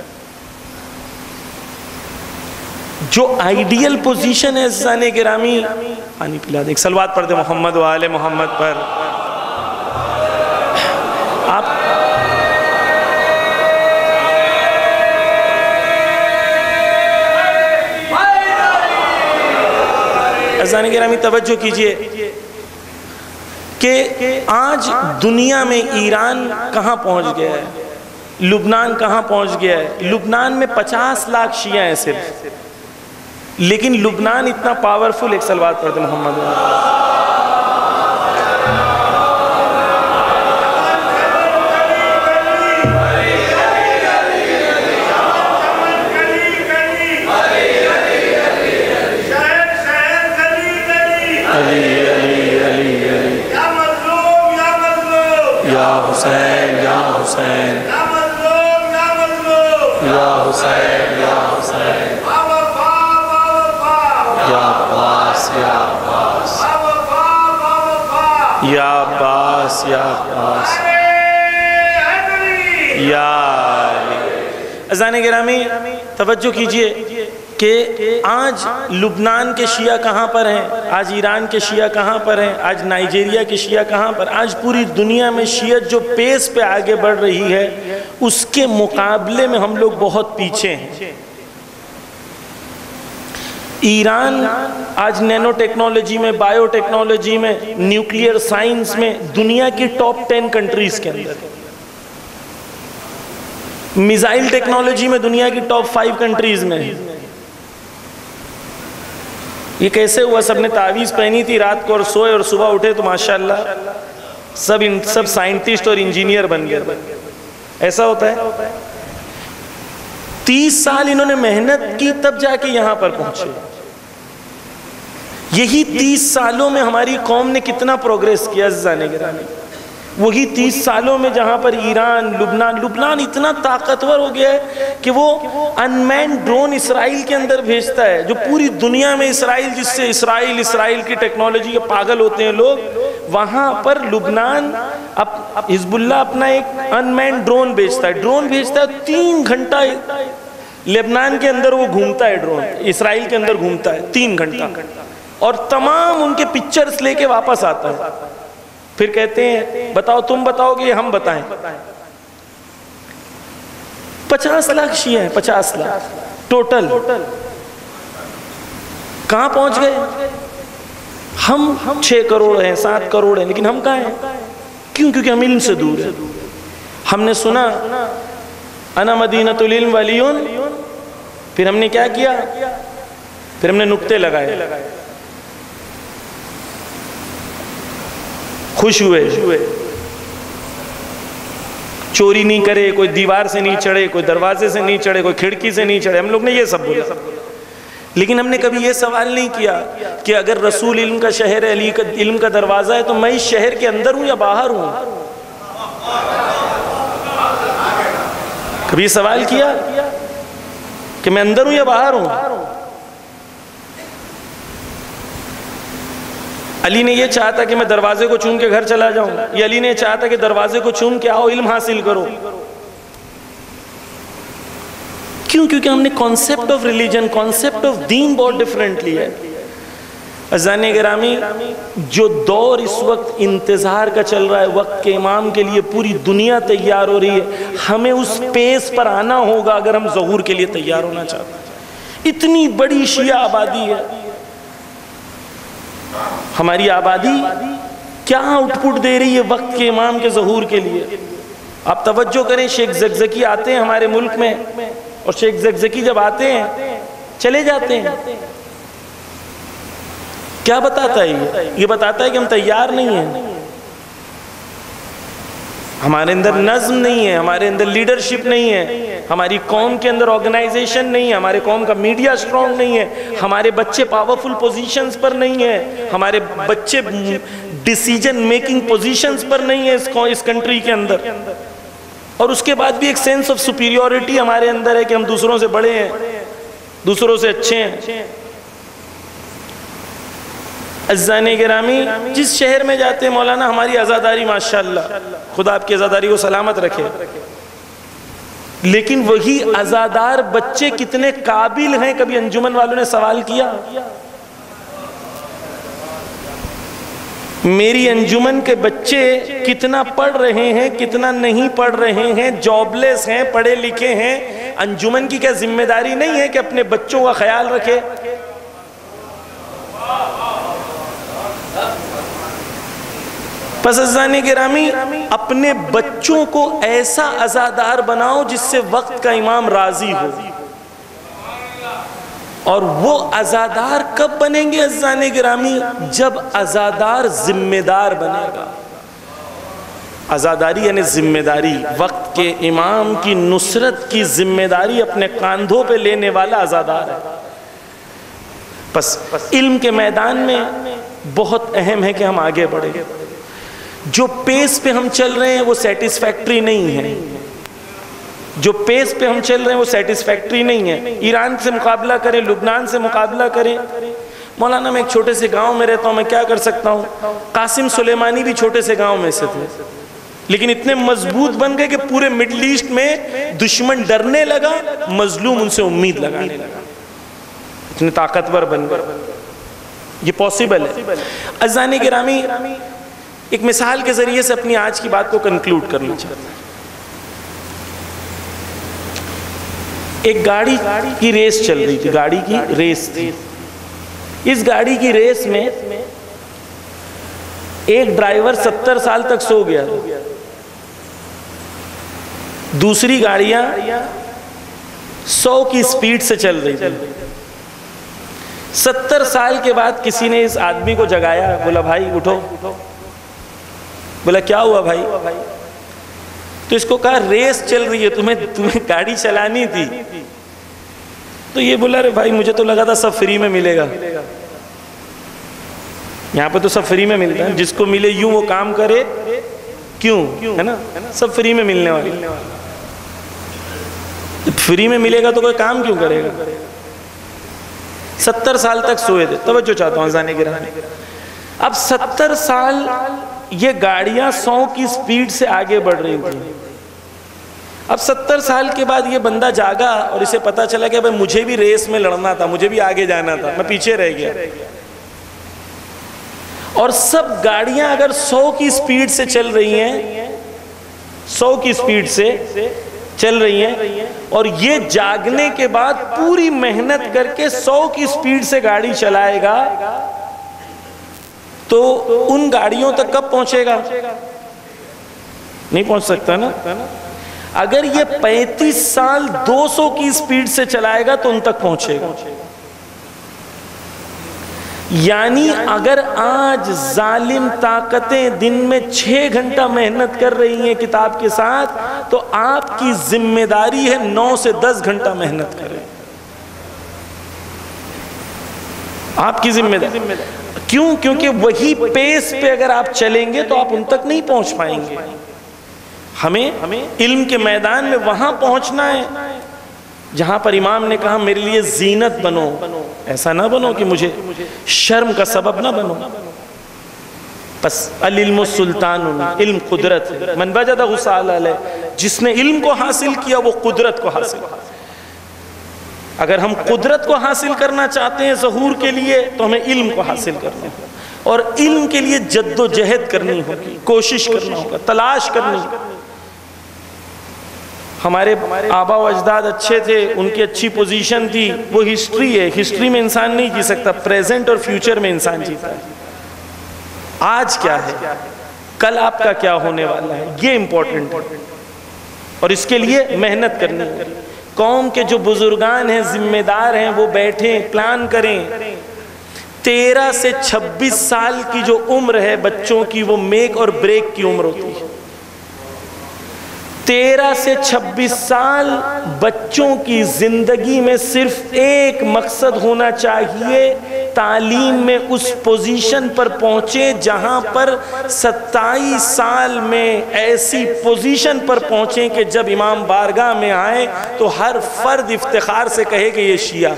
جو آئیڈیل پوزیشن ہے عزیزان گرامی، پانی پلا دے، ایک صلوات پڑھ دے محمد و آل محمد پر۔ آپ عزیزان گرامی توجہ کیجئے کہ آج دنیا میں ایران کہاں پہنچ گیا ہے، لبنان کہاں پہنچ گیا ہے۔ لبنان میں پچاس لاکھ شیعہ ہیں صرف، لیکن لبنان اتنا پاورفل، ایک صلوات پڑھتے محمد یا حسین یا حسین یا عباس یا عباس یا عزیزان گرامی توجہ کیجئے کہ آج لبنان کے شیعہ کہاں پر ہیں، آج ایران کے شیعہ کہاں پر ہیں، آج نائجیریا کے شیعہ کہاں پر، آج پوری دنیا میں شیعت جو پیس پہ آگے بڑھ رہی ہے اس کے مقابلے میں ہم لوگ بہت پیچھے ہیں۔ ایران آج نینو ٹیکنالوجی میں، بائیو ٹیکنالوجی میں، نیوکلیئر سائنس میں دنیا کی ٹاپ ٹین کنٹریز کے اندر ہے۔ میزائل ٹیکنالوجی میں دنیا کی ٹاپ فائیو کنٹریز میں ہے۔ یہ کیسے ہوا؟ سب نے تعویذ پہنی تھی رات کو اور سوئے اور صبح اٹھے تو ماشاءاللہ سب سب سائنٹسٹ اور انجینئر بن گئے۔ ایسا ہوتا ہے؟ تیس سال انہوں نے محنت کی تب جا کے یہاں پر پہنچے۔ یہی تیس سالوں میں ہماری قوم نے کتنا پروگریس کیا عزیزان گرامی۔ وہی تیس سالوں میں جہاں پر ایران، لبنان لبنان اتنا طاقتور ہو گیا ہے کہ وہ انمین ڈرون اسرائیل کے اندر بھیجتا ہے، جو پوری دنیا میں اسرائیل، جس سے اسرائیل اسرائیل کی ٹیکنالوجی کے پاگل ہوتے ہیں لوگ، وہاں پر لبنان حزب اللہ اپنا ایک انمین ڈرون بھیجتا ہے ڈرون بھیجتا ہے تین گھنٹہ لبنان کے اندر وہ گھومتا ہے، ڈرون اسرائیل کے اندر گھومتا ہے تین گھنٹہ، اور تمام ان کے پکچرز لے کے واپس آتا ہے۔ پھر کہتے ہیں بتاؤ تم بتاؤ گے ہم بتائیں؟ پچاس لاکھ شیعہ ہیں، پچاس لاکھ ٹوٹل، کہاں پہنچ گئے؟ ہم چھ کروڑ ہیں، سات کروڑ ہیں، لیکن ہم کہاں ہیں؟ کیوں؟ کیونکہ ہم علم سے دور ہیں۔ ہم نے سنا انا مدینۃ العلم ولیون، پھر ہم نے کیا کیا؟ پھر ہم نے نقطے لگائے، خوش ہوئے، چوری نہیں کرے، کوئی دیوار سے نہیں چڑھے، کوئی دروازے سے نہیں چڑھے، کوئی کھڑکی سے نہیں چڑھے، ہم لوگ نے یہ سب بولا۔ لیکن ہم نے کبھی یہ سوال نہیں کیا کہ اگر رسول علم کا شہر ہے، علی کا علم کا دروازہ ہے، تو میں اس شہر کے اندر ہوں یا باہر ہوں؟ کبھی یہ سوال کیا کہ میں اندر ہوں یا باہر ہوں؟ علی نے یہ چاہتا کہ میں دروازے کو چوم کے گھر چلا جاؤں، یا علی نے چاہتا کہ دروازے کو چوم کے آؤ علم حاصل کرو؟ کیوں؟ کیونکہ ہم نے concept of religion, concept of دین بہت ڈیفرنٹلی ہے۔ عزیزان گرامی، جو دور اس وقت انتظار کا چل رہا ہے، وقت کے امام کے لیے پوری دنیا تیار ہو رہی ہے، ہمیں اس پیس پر آنا ہوگا اگر ہم ظہور کے لیے تیار ہونا چاہتے ہیں۔ اتنی بڑی شیعہ آبادی ہے، ہماری آبادی کیا آؤٹ پٹ دے رہی ہے وقت کے امام کے ظہور کے لیے؟ آپ توجہ کریں، شیخ زکزکی آتے ہیں ہمارے ملک میں، اور شیخ زکزکی جب آتے ہیں چلے جاتے ہیں، کیا بتاتا ہے یہ؟ یہ بتاتا ہے کہ ہم تیار نہیں ہیں، ہمارے اندر نظم نہیں ہے، ہمارے اندر لیڈرشپ نہیں ہے، ہماری قوم کے اندر آرگنائزیشن نہیں ہے، ہمارے قوم کا میڈیا سٹرونگ نہیں ہے، ہمارے بچے پاورفل پوزیشنز پر نہیں ہیں، ہمارے بچے ڈیسیجن میکنگ پوزیشنز پر نہیں ہیں اس کنٹری کے اندر، اور اس کے بعد بھی ایک سینس آف سپیریورٹی ہمارے اندر ہے کہ ہم دوسروں سے بڑے ہیں، دوسروں سے اچھے ہیں۔ عزیزان گرامی، جس شہر میں جاتے ہیں مولانا، ہماری عزاداری ماشاءاللہ، خدا آپ کی عزاداری کو سلامت رکھے، لیکن وہی عزادار بچے کتنے قابل ہیں؟ کبھی انجمن والوں نے سوال کیا؟ میری انجمن کے بچے کتنا پڑھ رہے ہیں، کتنا نہیں پڑھ رہے ہیں، جاب لیس ہیں، پڑھے لکھے ہیں، انجمن کی کیا ذمہ داری نہیں ہے کہ اپنے بچوں کا خیال رکھے؟ پس عزیزان گرامی، اپنے بچوں کو ایسا عزادار بناؤ جس سے وقت کا امام راضی ہو، اور وہ عزادار کب بنیں گے عزیزان گرامی؟ جب عزادار ذمہ دار بنے گا۔ عزاداری یعنی ذمہ داری، وقت کے امام کی نصرت کی ذمہ داری اپنے کاندھوں پہ لینے والا عزادار ہے۔ پس علم کے میدان میں بہت اہم ہے کہ ہم آگے بڑھیں۔ جو پیس پہ ہم چل رہے ہیں وہ سیٹسفیکٹری نہیں ہے، جو پیس پہ ہم چل رہے ہیں وہ سیٹسفیکٹری نہیں ہے۔ ایران سے مقابلہ کریں، لبنان سے مقابلہ کریں، مولانا میں ایک چھوٹے سے گاؤں میں رہتا ہوں، میں کیا کر سکتا ہوں؟ قاسم سلیمانی بھی چھوٹے سے گاؤں میں سے تھے، لیکن اتنے مضبوط بن گئے کہ پورے مڈل ایسٹ میں دشمن ڈرنے لگا، مظلوم ان سے امید لگانے لگا، اتنے طاقتور بن گئے۔ یہ پاسبل ہے۔ عزیزان گرامی، ایک مثال کے ذریعے سے اپنی آج کی بات کو کنکلوڈ کرنا چاہتا ہوں۔ ایک گاڑی کی ریس چل رہی تھی، گاڑی کی ریس تھی۔ اس گاڑی کی ریس میں ایک ڈرائیور ستر سال تک سو گیا، دوسری گاڑیاں سو کی سپیڈ سے چل رہی تھی۔ ستر سال کے بعد کسی نے اس آدمی کو جگایا، بولا بھائی اٹھو۔ بولا کیا ہوا بھائی؟ تو اس کو کہا ریس چل رہی ہے، تمہیں تمہیں گاڑی چلانی تھی۔ تو یہ بولا رے بھائی مجھے تو لگا تھا سب فری میں ملے گا، یہاں پہ تو سب فری میں ملتا ہے، جس کو ملے یوں وہ کام کرے کیوں، ہے نا، سب فری میں ملنے والی، فری میں ملے گا تو کوئی کام کیوں کرے گا؟ ستر سال تک سوئے تھے۔ توجہ چاہتا ہوں عزیزان گرامی، اب ستر سال یہ گاڑیاں سو کی سپیڈ سے آگے بڑھ رہی تھیں۔ اب ستر سال کے بعد یہ بندہ جاگا اور اسے پتا چلا کہ بھائی مجھے بھی ریس میں لڑنا تھا، مجھے بھی آگے جانا تھا، میں پیچھے رہ گیا۔ اور سب گاڑیاں اگر سو کی سپیڈ سے چل رہی ہیں، سو کی سپیڈ سے چل رہی ہیں، اور یہ جاگنے کے بعد پوری محنت کر کے سو کی سپیڈ سے گاڑی چلائے گا، تو ان گاڑیوں تک کب پہنچے گا؟ نہیں پہنچ سکتا نا۔ اگر یہ پینتیس سال دو سو کی سپیڈ سے چلائے گا تو ان تک پہنچے گا۔ یعنی اگر آج ظالم طاقتیں دن میں چھ گھنٹہ محنت کر رہی ہیں کتاب کے ساتھ، تو آپ کی ذمہ داری ہے نو سے دس گھنٹہ محنت کریں۔ آپ کی ذمہ داری کیوں؟ کیونکہ وہی پیس پہ اگر آپ چلیں گے تو آپ ان تک نہیں پہنچ پائیں گے۔ ہمیں علم کے میدان میں وہاں پہنچنا ہے جہاں پر امام نے کہا میرے لیے زینت بنو، ایسا نہ بنو کہ مجھے شرم کا سبب نہ بنو۔ بس العلم السلطان، علم قدرت، من وجد غسال علیہ، جس نے علم کو حاصل کیا وہ قدرت کو حاصل۔ اگر ہم قدرت کو حاصل کرنا چاہتے ہیں ظہور کے لیے تو ہمیں علم کو حاصل کرنا ہے، اور علم کے لیے جد و جہد کرنی ہوگی، کوشش کرنا ہوگا، تلاش کرنی ہوگی۔ ہمارے آبا و اجداد اچھے تھے، ان کی اچھی پوزیشن تھی، وہ ہسٹری ہے، ہسٹری میں انسان نہیں جی سکتا، پریزنٹ اور فیوچر میں انسان جیتا ہے۔ آج کیا ہے، کل آپ کا کیا ہونے والا ہے، یہ امپورٹنٹ ہے، اور اس کے لیے محنت کرنی ہے۔ قوم کے جو بزرگان ہیں، ذمہ دار ہیں، وہ بیٹھیں، پلان کریں۔ تیرہ سے چھبیس سال کی جو عمر ہے بچوں کی، وہ میک اور بریک کی عمر ہوتی ہے۔ تیرہ سے چھبیس سال بچوں کی زندگی میں صرف ایک مقصد ہونا چاہیے، تعلیم میں اس پوزیشن پر پہنچے جہاں پر ستائیس سال میں ایسی پوزیشن پر پہنچیں کہ جب امام بارگاہ میں آئے تو ہر فرد افتخار سے کہے کہ یہ شیعہ۔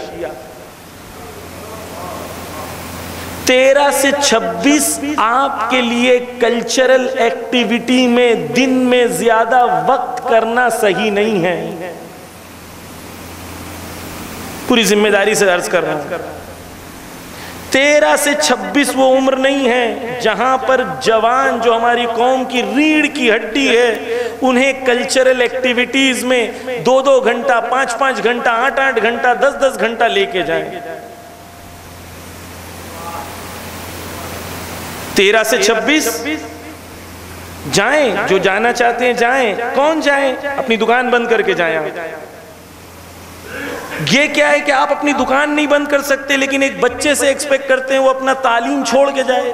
تیرہ سے چھبیس آپ کے لیے کلچرل ایکٹیویٹی میں دن میں زیادہ وقت کرنا صحیح نہیں ہے۔ پوری ذمہ داری سے عرض کر رہا ہوں، تیرہ سے چھبیس وہ عمر نہیں ہے جہاں پر جوان جو ہماری قوم کی ریڑھ کی ہڈی ہے، انہیں کلچرل ایکٹیویٹیز میں دو دو گھنٹہ، پانچ پانچ گھنٹہ، آٹھ آٹھ گھنٹہ، دس دس گھنٹہ لے کے جائیں۔ تیرہ سے چھبیس جائیں، جو جانا چاہتے ہیں جائیں۔ کون جائیں؟ اپنی دکان بند کر کے جائیں۔ یہ کیا ہے کہ آپ اپنی دکان نہیں بند کر سکتے، لیکن ایک بچے سے ایکسپیکٹ کرتے ہیں وہ اپنا تعلیم چھوڑ کے جائے۔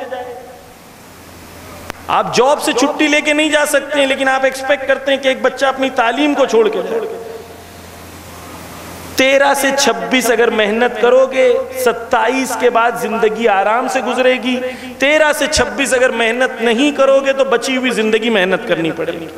آپ جاب سے چھٹی لے کے نہیں جا سکتے ہیں، لیکن آپ ایکسپیکٹ کرتے ہیں کہ ایک بچہ اپنی تعلیم کو چھوڑ کے جائے۔ تیرہ سے چھبیس اگر محنت کرو گے، ستائیس کے بعد زندگی آرام سے گزرے گی۔ تیرہ سے چھبیس اگر محنت نہیں کرو گے تو بچی ہوئی زندگی محنت کرنی پڑے گی۔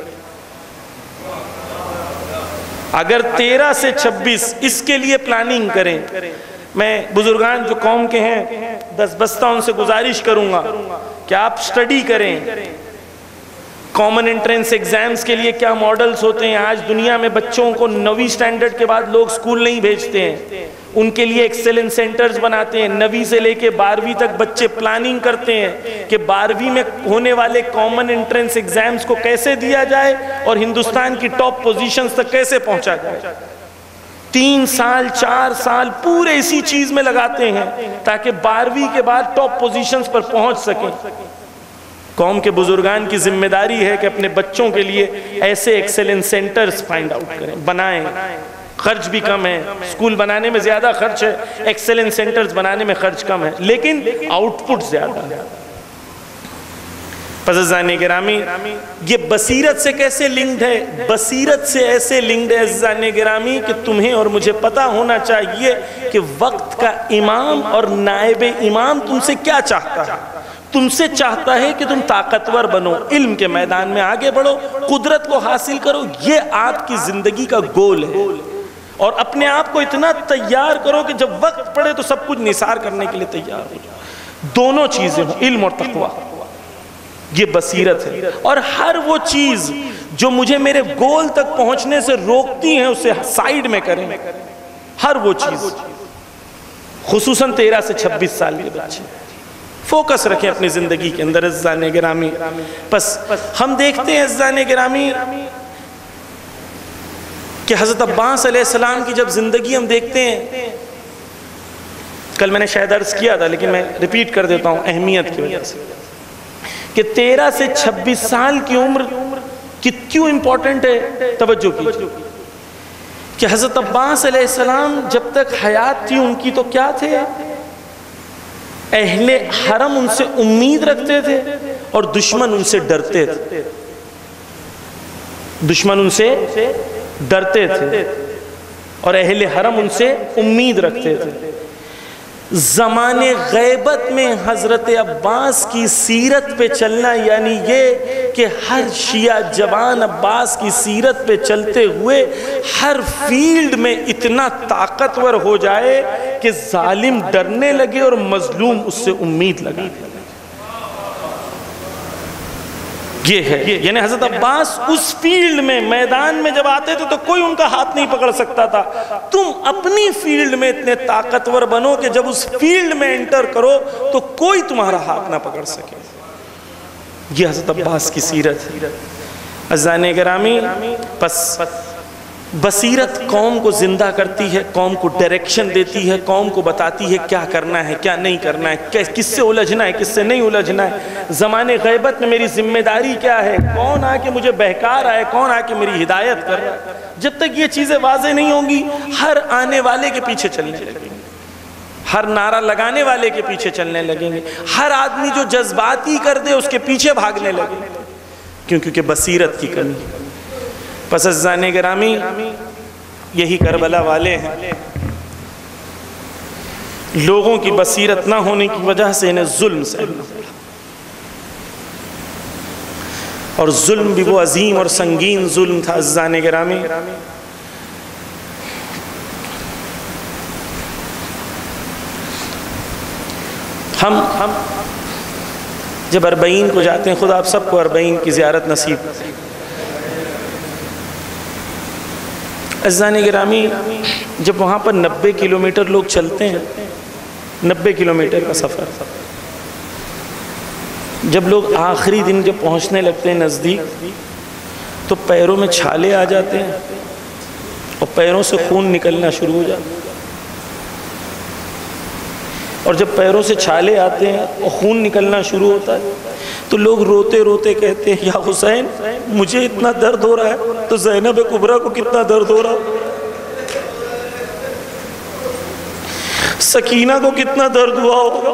اگر تیرہ سے چھبیس اس کے لیے پلاننگ کریں، میں بزرگان جو قوم کے ہیں دس بستہ ان سے گزارش کروں گا کہ آپ سٹڈی کریں کامن انٹرنس ایگزامز کے لیے کیا ماڈلز ہوتے ہیں. آج دنیا میں بچوں کو نویں سٹینڈرڈ کے بعد لوگ سکول نہیں بھیجتے ہیں, ان کے لیے ایکسیلنس سینٹرز بناتے ہیں. نویں سے لے کے بارہویں تک بچے پلاننگ کرتے ہیں کہ بارہویں میں ہونے والے کامن انٹرنس ایگزامز کو کیسے دیا جائے اور ہندوستان کی ٹاپ پوزیشنز تک کیسے پہنچا جائے. تین سال چار سال پورے اسی چیز میں لگاتے ہیں تاکہ بارہویں کے بعد ٹاپ پوزیشنز پر پہنچ سکیں. قوم کے بزرگان کی ذمہ داری ہے کہ اپنے بچوں کے لیے ایسے ایکسیلنس سینٹرز فائنڈ آؤٹ کریں, بنائیں. خرچ بھی کم ہے, سکول بنانے میں زیادہ خرچ ہے, ایکسیلنس سینٹرز بنانے میں خرچ کم ہے, لیکن آؤٹ پٹ زیادہ ہے. عزیزان گرامی, یہ بصیرت سے کیسے لنکڈ ہے؟ بصیرت سے ایسے لنکڈ ہے عزیزان گرامی کہ تمہیں اور مجھے پتا ہونا چاہیے کہ وقت کا امام اور نائب امام تم سے کیا چاہتا ہے. تم سے چاہتا ہے کہ تم طاقتور بنو, علم کے میدان میں آگے بڑھو, قدرت کو حاصل کرو. یہ آپ کی زندگی کا گول ہے, اور اپنے آپ کو اتنا تیار کرو کہ جب وقت پڑے تو سب کچھ نثار کرنے کے لیے تیار ہو جاؤ. دونوں چیزیں ہوں, علم اور تقویٰ. یہ بصیرت ہے. اور ہر وہ چیز جو مجھے میرے گول تک پہنچنے سے روکتی ہیں اسے سائیڈ میں کریں. ہر وہ چیز, خصوصاً تیرہ سے چھبیس سال کے بچے فوکس رکھیں اپنی زندگی کے اندر. عزیزان گرامی, پس ہم دیکھتے ہیں عزیزان گرامی کہ حضرت عباس علیہ السلام کی جب زندگی ہم دیکھتے ہیں, کل میں نے شاید عرض کیا تھا لیکن میں ریپیٹ کر دیتا ہوں اہمیت کی وجہ سے, کہ تیرہ سے چھبیس سال کی عمر کیوں امپورٹنٹ ہے. توجہ کیجئے کہ حضرت عباس علیہ السلام جب تک حیات تھی ان کی تو کیا تھے, اہل حرم ان سے امید رکھتے تھے اور دشمن ان سے ڈرتے تھے. دشمن ان سے ڈرتے تھے اور اہل حرم ان سے امید رکھتے تھے. زمان غیبت میں حضرت عباس کی سیرت پہ چلنا یعنی یہ کہ ہر شیعہ جوان عباس کی سیرت پہ چلتے ہوئے ہر فیلڈ میں اتنا طاقتور ہو جائے کہ ظالم ڈرنے لگے اور مظلوم اس سے امید لگا. یہ ہے, یعنی حضرت عباس اس فیلڈ میں میدان میں جب آتے تھے تو کوئی ان کا ہاتھ نہیں پکڑ سکتا تھا. تم اپنی فیلڈ میں اتنے طاقتور بنو کہ جب اس فیلڈ میں انٹر کرو تو کوئی تمہارا ہاتھ نہ پکڑ سکے. یہ حضرت عباس کی سیرت ہے. عزیزان گرامی, پس بصیرت قوم کو زندہ کرتی ہے, قوم کو ڈائریکشن دیتی ہے, قوم کو بتاتی ہے کیا کرنا ہے کیا نہیں کرنا ہے, کس سے الجھنا ہے کس سے نہیں الجھنا ہے. زمان غیبت میں میری ذمہ داری کیا ہے, کون آ کے مجھے بہکا رہا ہے, کون آ کے میری ہدایت کر رہا ہے. جب تک یہ چیزیں واضح نہیں ہوں گی ہر آنے والے کے پیچھے چلنے لگیں گے, ہر نعرہ لگانے والے کے پیچھے چلنے لگیں گے, ہر آدمی جو جذباتی کر دے اس کے پیچھے بھاگنے لگیں گے, کیوں کیونکہ بصیرت کی کمی ہے. پس عزیزان گرامی, یہی کربلا والے ہیں. لوگوں کی بصیرت نہ ہونے کی وجہ سے انہیں ظلم سہنا پڑا, اور ظلم بھی وہ عظیم اور سنگین ظلم تھا. عزیزان گرامی, ہم جب اربعین کو جاتے ہیں, خدا آپ سب کو اربعین کی زیارت نصیب. عزیزان گرامی, جب وہاں پر نبے کلومیٹر لوگ چلتے ہیں, نبے کلومیٹر کا سفر, جب لوگ آخری دن جب پہنچنے لگتے ہیں نزدیک تو پیروں میں چھالے آ جاتے ہیں اور پیروں سے خون نکلنا شروع ہو جاتا ہے. اور جب پیروں سے چھالے آتے ہیں اور خون نکلنا شروع ہوتا ہے تو لوگ روتے روتے کہتے ہیں یا حسین مجھے اتنا درد ہو رہا ہے تو زینب کبریٰ کو کتنا درد ہو رہا, سکینہ کو کتنا درد ہوا ہوگا.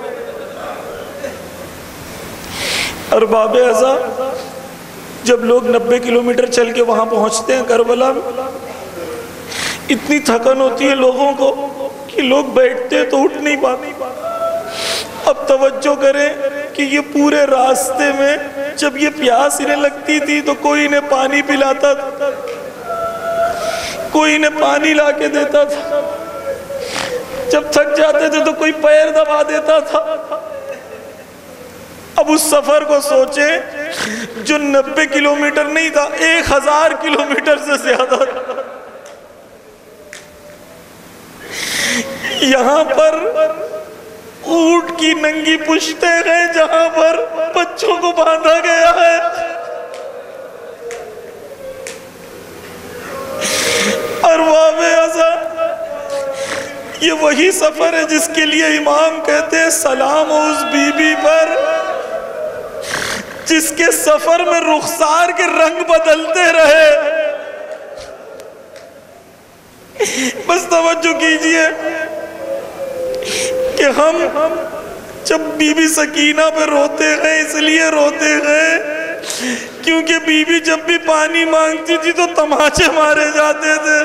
ارباب عزا, جب لوگ نبے کلومیٹر چل کے وہاں پہنچتے ہیں کربلا میں, اتنی تھکن ہوتی ہے لوگوں کو کہ لوگ بیٹھتے تو اٹھ نہیں پاتے. اب توجہ کریں کہ یہ پورے راستے میں جب یہ پیاس انہیں لگتی تھی تو کوئی انہیں پانی پلاتا تھا, کوئی انہیں پانی لا کے دیتا تھا. جب تھک جاتے تھے تو کوئی پیر دبا دیتا تھا. اب اس سفر کو سوچیں جو نبے کلومیٹر نہیں تھا، ایک ہزار کلومیٹر سے زیادہ تھا. یہاں پر اونٹ کی ننگی پشتیں ہیں جہاں پر بچوں کو باندھا گیا ہے. ارباب ازا، یہ وہی سفر ہے جس کے لیے امام کہتے ہیں سلام ہو اس بی بی پر جس کے سفر میں رخسار کے رنگ بدلتے رہے. بس توجہ کیجئے کہ ہم جب بی بی سکینہ پہ روتے ہیں اس لیے روتے ہیں کیونکہ بی بی جب بھی پانی مانگتی تھی تو تماچے مارے جاتے تھے.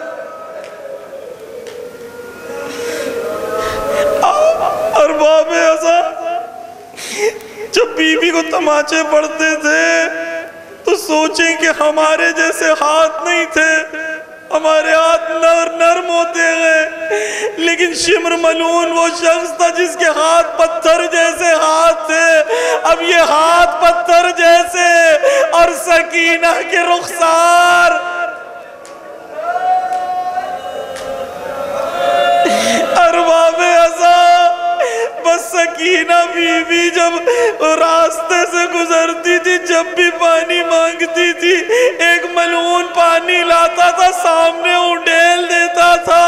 ارباب ازا، جب بی بی کو تماچے پڑتے تھے تو سوچیں کہ ہمارے جیسے ہاتھ نہیں تھے، ہمارے ہاتھ نر نرم ہوتے ہیں، لیکن شمر ملعون وہ شخص تھا جس کے ہاتھ پتھر جیسے ہاتھ تھے. اب یہ ہاتھ پتھر جیسے اور سکینہ کے رخسار. ارباب ازا، بس سکینہ بی بی جب راستے سے گزرتی تھی جب بھی پانی مانگتی تھی ایک ملعون پانی لاتا تھا سامنے اڈیل دیتا تھا.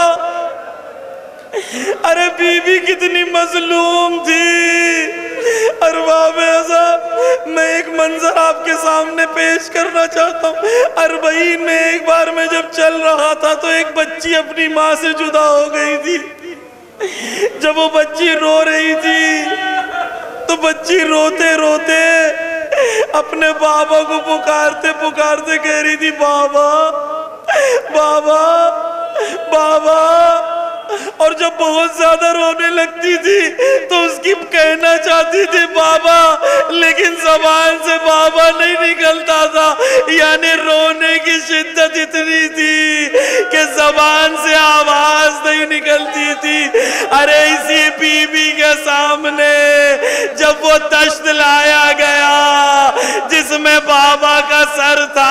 ارے بی بی کتنی مظلوم تھی. ارباب ازا، میں ایک منظر آپ کے سامنے پیش کرنا چاہتا ہوں. اربعین میں ایک بار میں جب چل رہا تھا تو ایک بچی اپنی ماں سے جدا ہو گئی تھی. جب وہ بچی رو رہی تھی تو بچی روتے روتے اپنے بابا کو پکارتے پکارتے کہہ رہی تھی بابا بابا بابا. اور جب بہت زیادہ رونے لگتی تھی تو اس کی کہنا چاہتی تھی بابا، لیکن زبان سے بابا نہیں نکلتا تھا. یعنی رونے کی شدت اتنی تھی کہ زبان سے آواز نہیں نکلتی تھی. ارے اسی بی بی کے سامنے جب وہ تشت لایا گیا جس میں بابا کا سر تھا،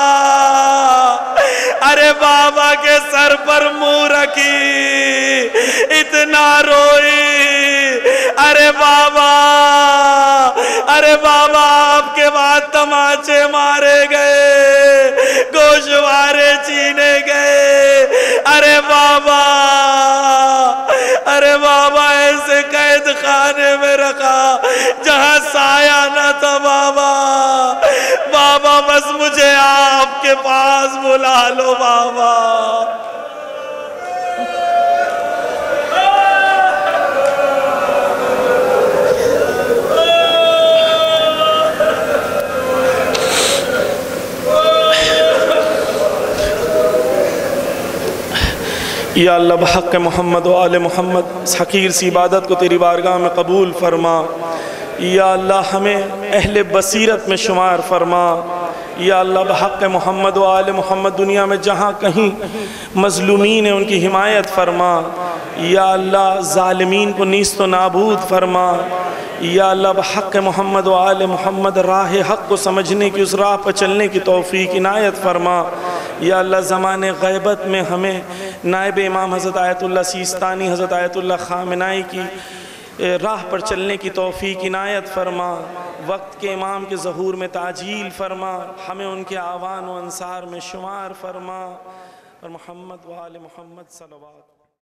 ارے بابا کے سر پر منہ رکھی اتنا روئی. ارے بابا، ارے بابا آپ کے بعد تماچے مارے گئے، گوشوارے چینے گئے. ارے بابا، ارے بابا ایسے قید خانے میں رکھا جہاں سایہ نہ تھا. بابا بابا بس مجھے آپ کے پاس بلا لو بابا. یا اللہ بحق محمد و آل محمد اس حقیر سی عبادت کو تیری بارگاہ میں قبول فرما. یا اللہ ہمیں اہل بصیرت میں شمار فرما. یا اللہ بحق محمد و آل محمد دنیا میں جہاں کہیں مظلومین ہیں ان کی حمایت فرما. یا اللہ ظالمین کو نیست و نابود فرما. یا اللہ بحق محمد و آل محمد راہ حق کو سمجھنے کی اس راہ پر چلنے کی توفیق عنایت فرما. یا اللہ زمان غیبت میں ہمیں نائب امام حضرت آیت اللہ سیستانی حضرت آیت اللہ خامنائی کی راہ پر چلنے کی توفیق عنایت فرما. وقت کے امام کے ظہور میں تعجیل فرما. ہمیں ان کے آوان و انصار میں شمار فرما. اور محمد و آل محمد صلوات.